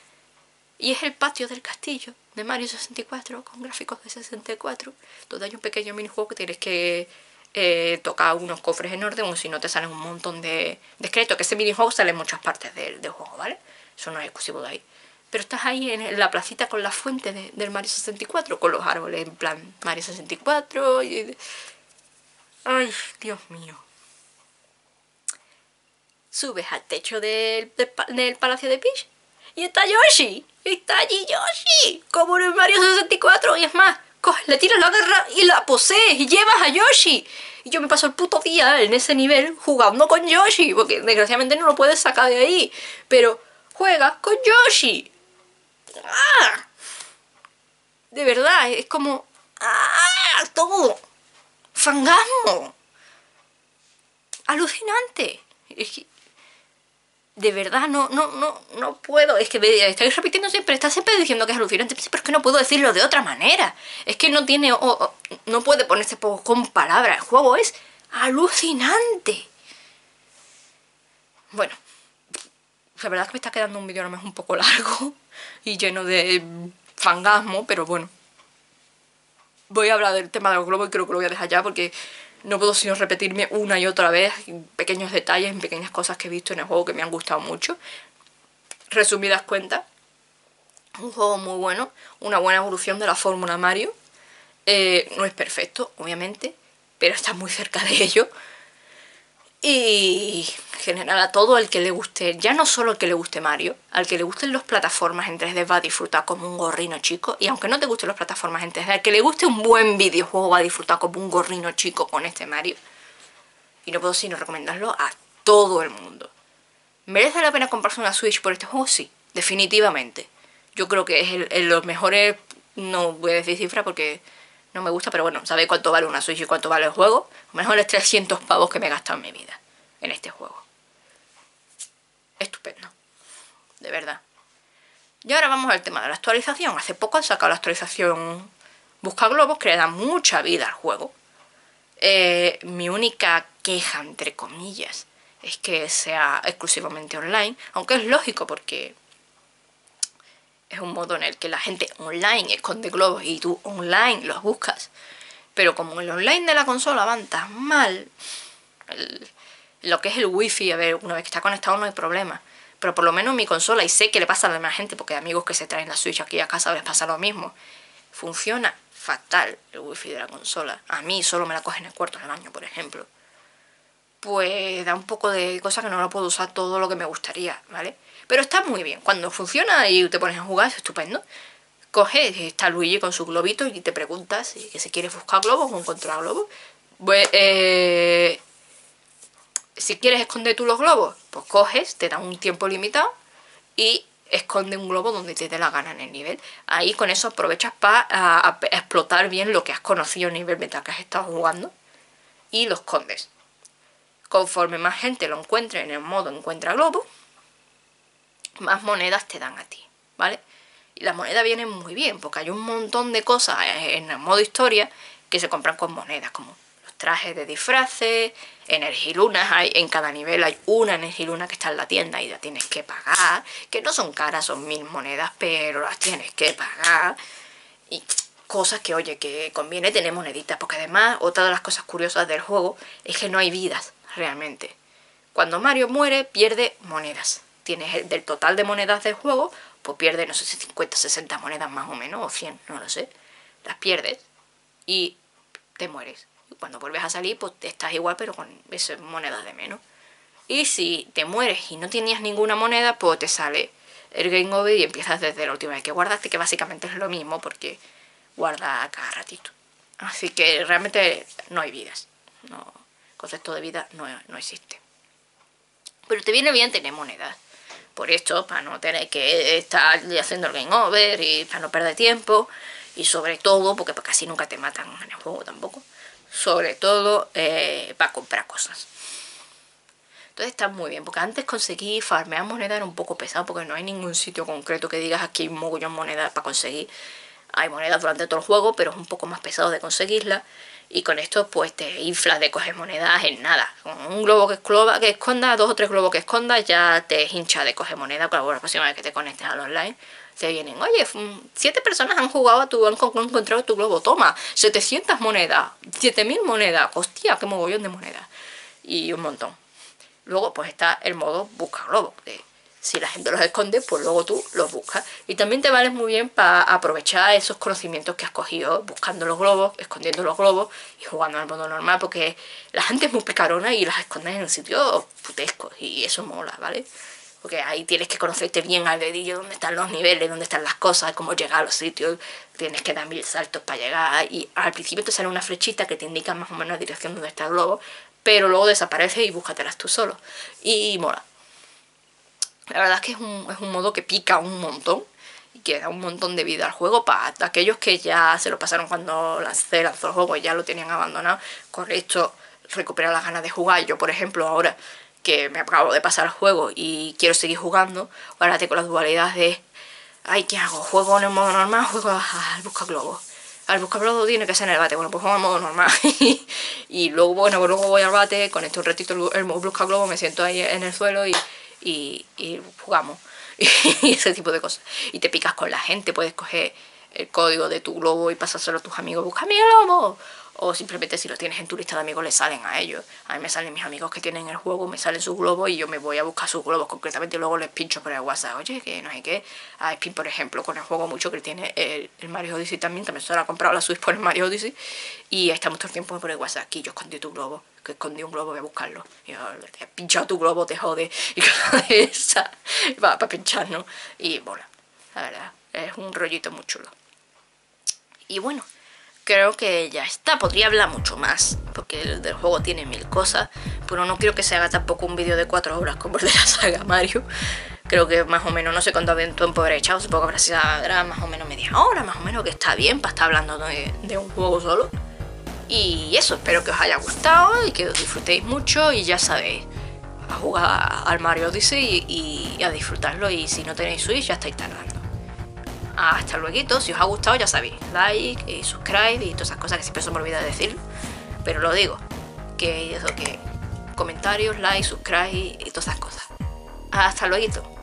y es el patio del castillo de Mario 64 con gráficos de 64, donde hay un pequeño minijuego que tienes que tocar unos cofres en orden, o si no te salen un montón de esqueletos, que ese minijuego sale en muchas partes del juego, ¿vale? Eso no es exclusivo de ahí. Pero estás ahí en la placita con la fuente del Mario 64, con los árboles en plan Mario 64 y... ¡Ay, Dios mío! Subes al techo del Palacio de Peach y está Yoshi. Está allí Yoshi, como en el Mario 64. Y es más, le tiras la garra y la posees y llevas a Yoshi. Y yo me paso el puto día en ese nivel jugando con Yoshi, porque desgraciadamente no lo puedes sacar de ahí. Pero juegas con Yoshi. ¡Ah! De verdad, es como... ¡ah! Todo. Fangasmo. Alucinante. Es que... de verdad, no puedo. Es que me estáis repitiendo siempre, estás siempre diciendo que es alucinante, pero es que no puedo decirlo de otra manera. Es que no tiene, no puede ponerse con palabras. El juego es alucinante. Bueno, la verdad es que me está quedando un vídeo a lo mejor un poco largo y lleno de fangasmo, pero bueno. Voy a hablar del tema del globo y creo que lo voy a dejar ya porque... no puedo sino repetirme una y otra vez en pequeños detalles, en pequeñas cosas que he visto en el juego que me han gustado mucho. Resumidas cuentas, un juego muy bueno, una buena evolución de la fórmula Mario. No es perfecto, obviamente, pero está muy cerca de ello. Y en general a todo el que le guste, ya no solo al que le guste Mario, al que le gusten las plataformas en 3D va a disfrutar como un gorrino chico. Y aunque no te gusten las plataformas en 3D, al que le guste un buen videojuego va a disfrutar como un gorrino chico con este Mario. Y no puedo sino recomendarlo a todo el mundo. ¿Merece la pena comprarse una Switch por este juego? Sí, definitivamente. Yo creo que es los mejores, no voy a decir cifra porque no me gusta, pero bueno, sabéis cuánto vale una Switch y cuánto vale el juego. Mejores 300 pavos que me he gastado en mi vida en este juego. Estupendo, de verdad. Y ahora vamos al tema de la actualización. Hace poco han sacado la actualización Busca Globos, que le da mucha vida al juego. Mi única queja, entre comillas, es que sea exclusivamente online, aunque es lógico porque es un modo en el que la gente online esconde globos y tú online los buscas. Pero como el online de la consola van tan mal, lo que es el wifi, a ver, una vez que está conectado no hay problema. Pero por lo menos mi consola, y sé que le pasa a la demás gente, porque hay amigos que se traen la Switch aquí a casa les pasa lo mismo. Funciona fatal el wifi de la consola. A mí solo me la cogen el cuarto del baño, por ejemplo. Pues da un poco de cosa que no lo puedo usar todo lo que me gustaría, ¿vale? Pero está muy bien. Cuando funciona y te pones a jugar es estupendo. Coges, está Luigi con su globito y te preguntas que si quieres buscar globos o encontrar globos. Pues, si quieres esconder tú los globos, pues coges, te da un tiempo limitado y esconde un globo donde te dé la gana en el nivel. Ahí con eso aprovechas para explotar bien lo que has conocido en el nivel mientras que has estado jugando y lo escondes. Conforme más gente lo encuentre en el modo encuentra globo, más monedas te dan a ti, ¿vale? Y las monedas vienen muy bien porque hay un montón de cosas en el modo historia que se compran con monedas, como los trajes de disfraces, energilunas. En cada nivel hay una energiluna que está en la tienda y la tienes que pagar, que no son caras, son 1000 monedas, pero las tienes que pagar. Y cosas que, oye, que conviene tener moneditas, porque además otra de las cosas curiosas del juego es que no hay vidas realmente. Cuando Mario muere pierde monedas. Tienes del total de monedas del juego, pues pierde, no sé si 50, 60 monedas más o menos, o 100, no lo sé. Las pierdes y te mueres. Y cuando vuelves a salir, pues estás igual, pero con esas monedas de menos. Y si te mueres y no tenías ninguna moneda, pues te sale el Game Over y empiezas desde la última vez que guardaste, que básicamente es lo mismo porque guarda cada ratito. Así que realmente no hay vidas. No, concepto de vida no existe. Pero te viene bien tener monedas. Por esto, para no tener que estar haciendo el Game Over y para no perder tiempo. Y sobre todo, porque casi nunca te matan en el juego tampoco. Sobre todo para comprar cosas. Entonces está muy bien, porque antes conseguir farmear monedas era un poco pesado, porque no hay ningún sitio concreto que digas aquí hay un mogollón de monedas para conseguir. Hay monedas durante todo el juego, pero es un poco más pesado de conseguirlas. Y con esto pues te inflas de coger monedas en nada. Con un globo que esconda, 2 o 3 globos que escondas, ya te hincha de coger monedas. Claro, la próxima vez que te conectes al online, te vienen, oye, 7 personas han jugado han encontrado tu globo, toma, 700 monedas, 7000 monedas, hostia, qué mogollón de monedas. Y un montón. Luego pues está el modo busca globos, que si la gente los esconde, pues luego tú los buscas. Y también te vale muy bien para aprovechar esos conocimientos que has cogido buscando los globos, escondiendo los globos y jugando al modo normal, porque la gente es muy picarona y las escondes en sitios putescos y eso mola, ¿vale? Porque ahí tienes que conocerte bien al dedillo dónde están los niveles, dónde están las cosas, cómo llegar a los sitios. Tienes que dar 1000 saltos para llegar y al principio te sale una flechita que te indica más o menos la dirección donde está el globo, pero luego desaparece y búscatelas tú solo. Y mola. La verdad es que es un modo que pica un montón y que da un montón de vida al juego para aquellos que ya se lo pasaron cuando se lanzó el juego y ya lo tenían abandonado. Con esto recupera las ganas de jugar. Yo, por ejemplo, ahora que me acabo de pasar el juego y quiero seguir jugando, ahora tengo las dualidades de ay, ¿qué hago? ¿Juego en el modo normal? ¿Juego al busca globos? Al busca globos tiene que ser en el bate. Bueno, pues juego en modo normal. Y luego, bueno, pues luego voy al bate, conecto un ratito el busca globos, me siento ahí en el suelo y jugamos. Y ese tipo de cosas. Y te picas con la gente, puedes coger el código de tu globo y pasárselo a tus amigos, busca mi globo. O simplemente si lo tienes en tu lista de amigos le salen a ellos. A mí me salen mis amigos que tienen el juego, me salen sus globos y yo me voy a buscar sus globos concretamente y luego les pincho por el WhatsApp. Oye, que no sé qué. A Spin, por ejemplo, con el juego mucho que tiene el Mario Odyssey también se lo ha comprado la Switch por el Mario Odyssey y estamos todo el tiempo por el WhatsApp. Aquí yo escondí tu globo, que escondí un globo, voy a buscarlo. Y yo, te he pinchado tu globo, te jode. Y cosas de esa va para pincharnos. Y bueno, la verdad, es un rollito muy chulo. Y bueno, creo que ya está. Podría hablar mucho más, porque el del juego tiene 1000 cosas, pero no quiero que se haga tampoco un vídeo de 4 horas como el de la saga Mario. Creo que más o menos, no sé cuánto tiempo habré echado, supongo que habrá más o menos media hora, más o menos, que está bien para estar hablando de un juego solo. Y eso, espero que os haya gustado y que os disfrutéis mucho y ya sabéis, a jugar al Mario Odyssey y a disfrutarlo, y si no tenéis Switch ya estáis tardando. Hasta luego, si os ha gustado ya sabéis, like y subscribe y todas esas cosas que siempre se me olvida decir. Pero lo digo, que eso que comentarios, like, subscribe y todas esas cosas. Hasta luego.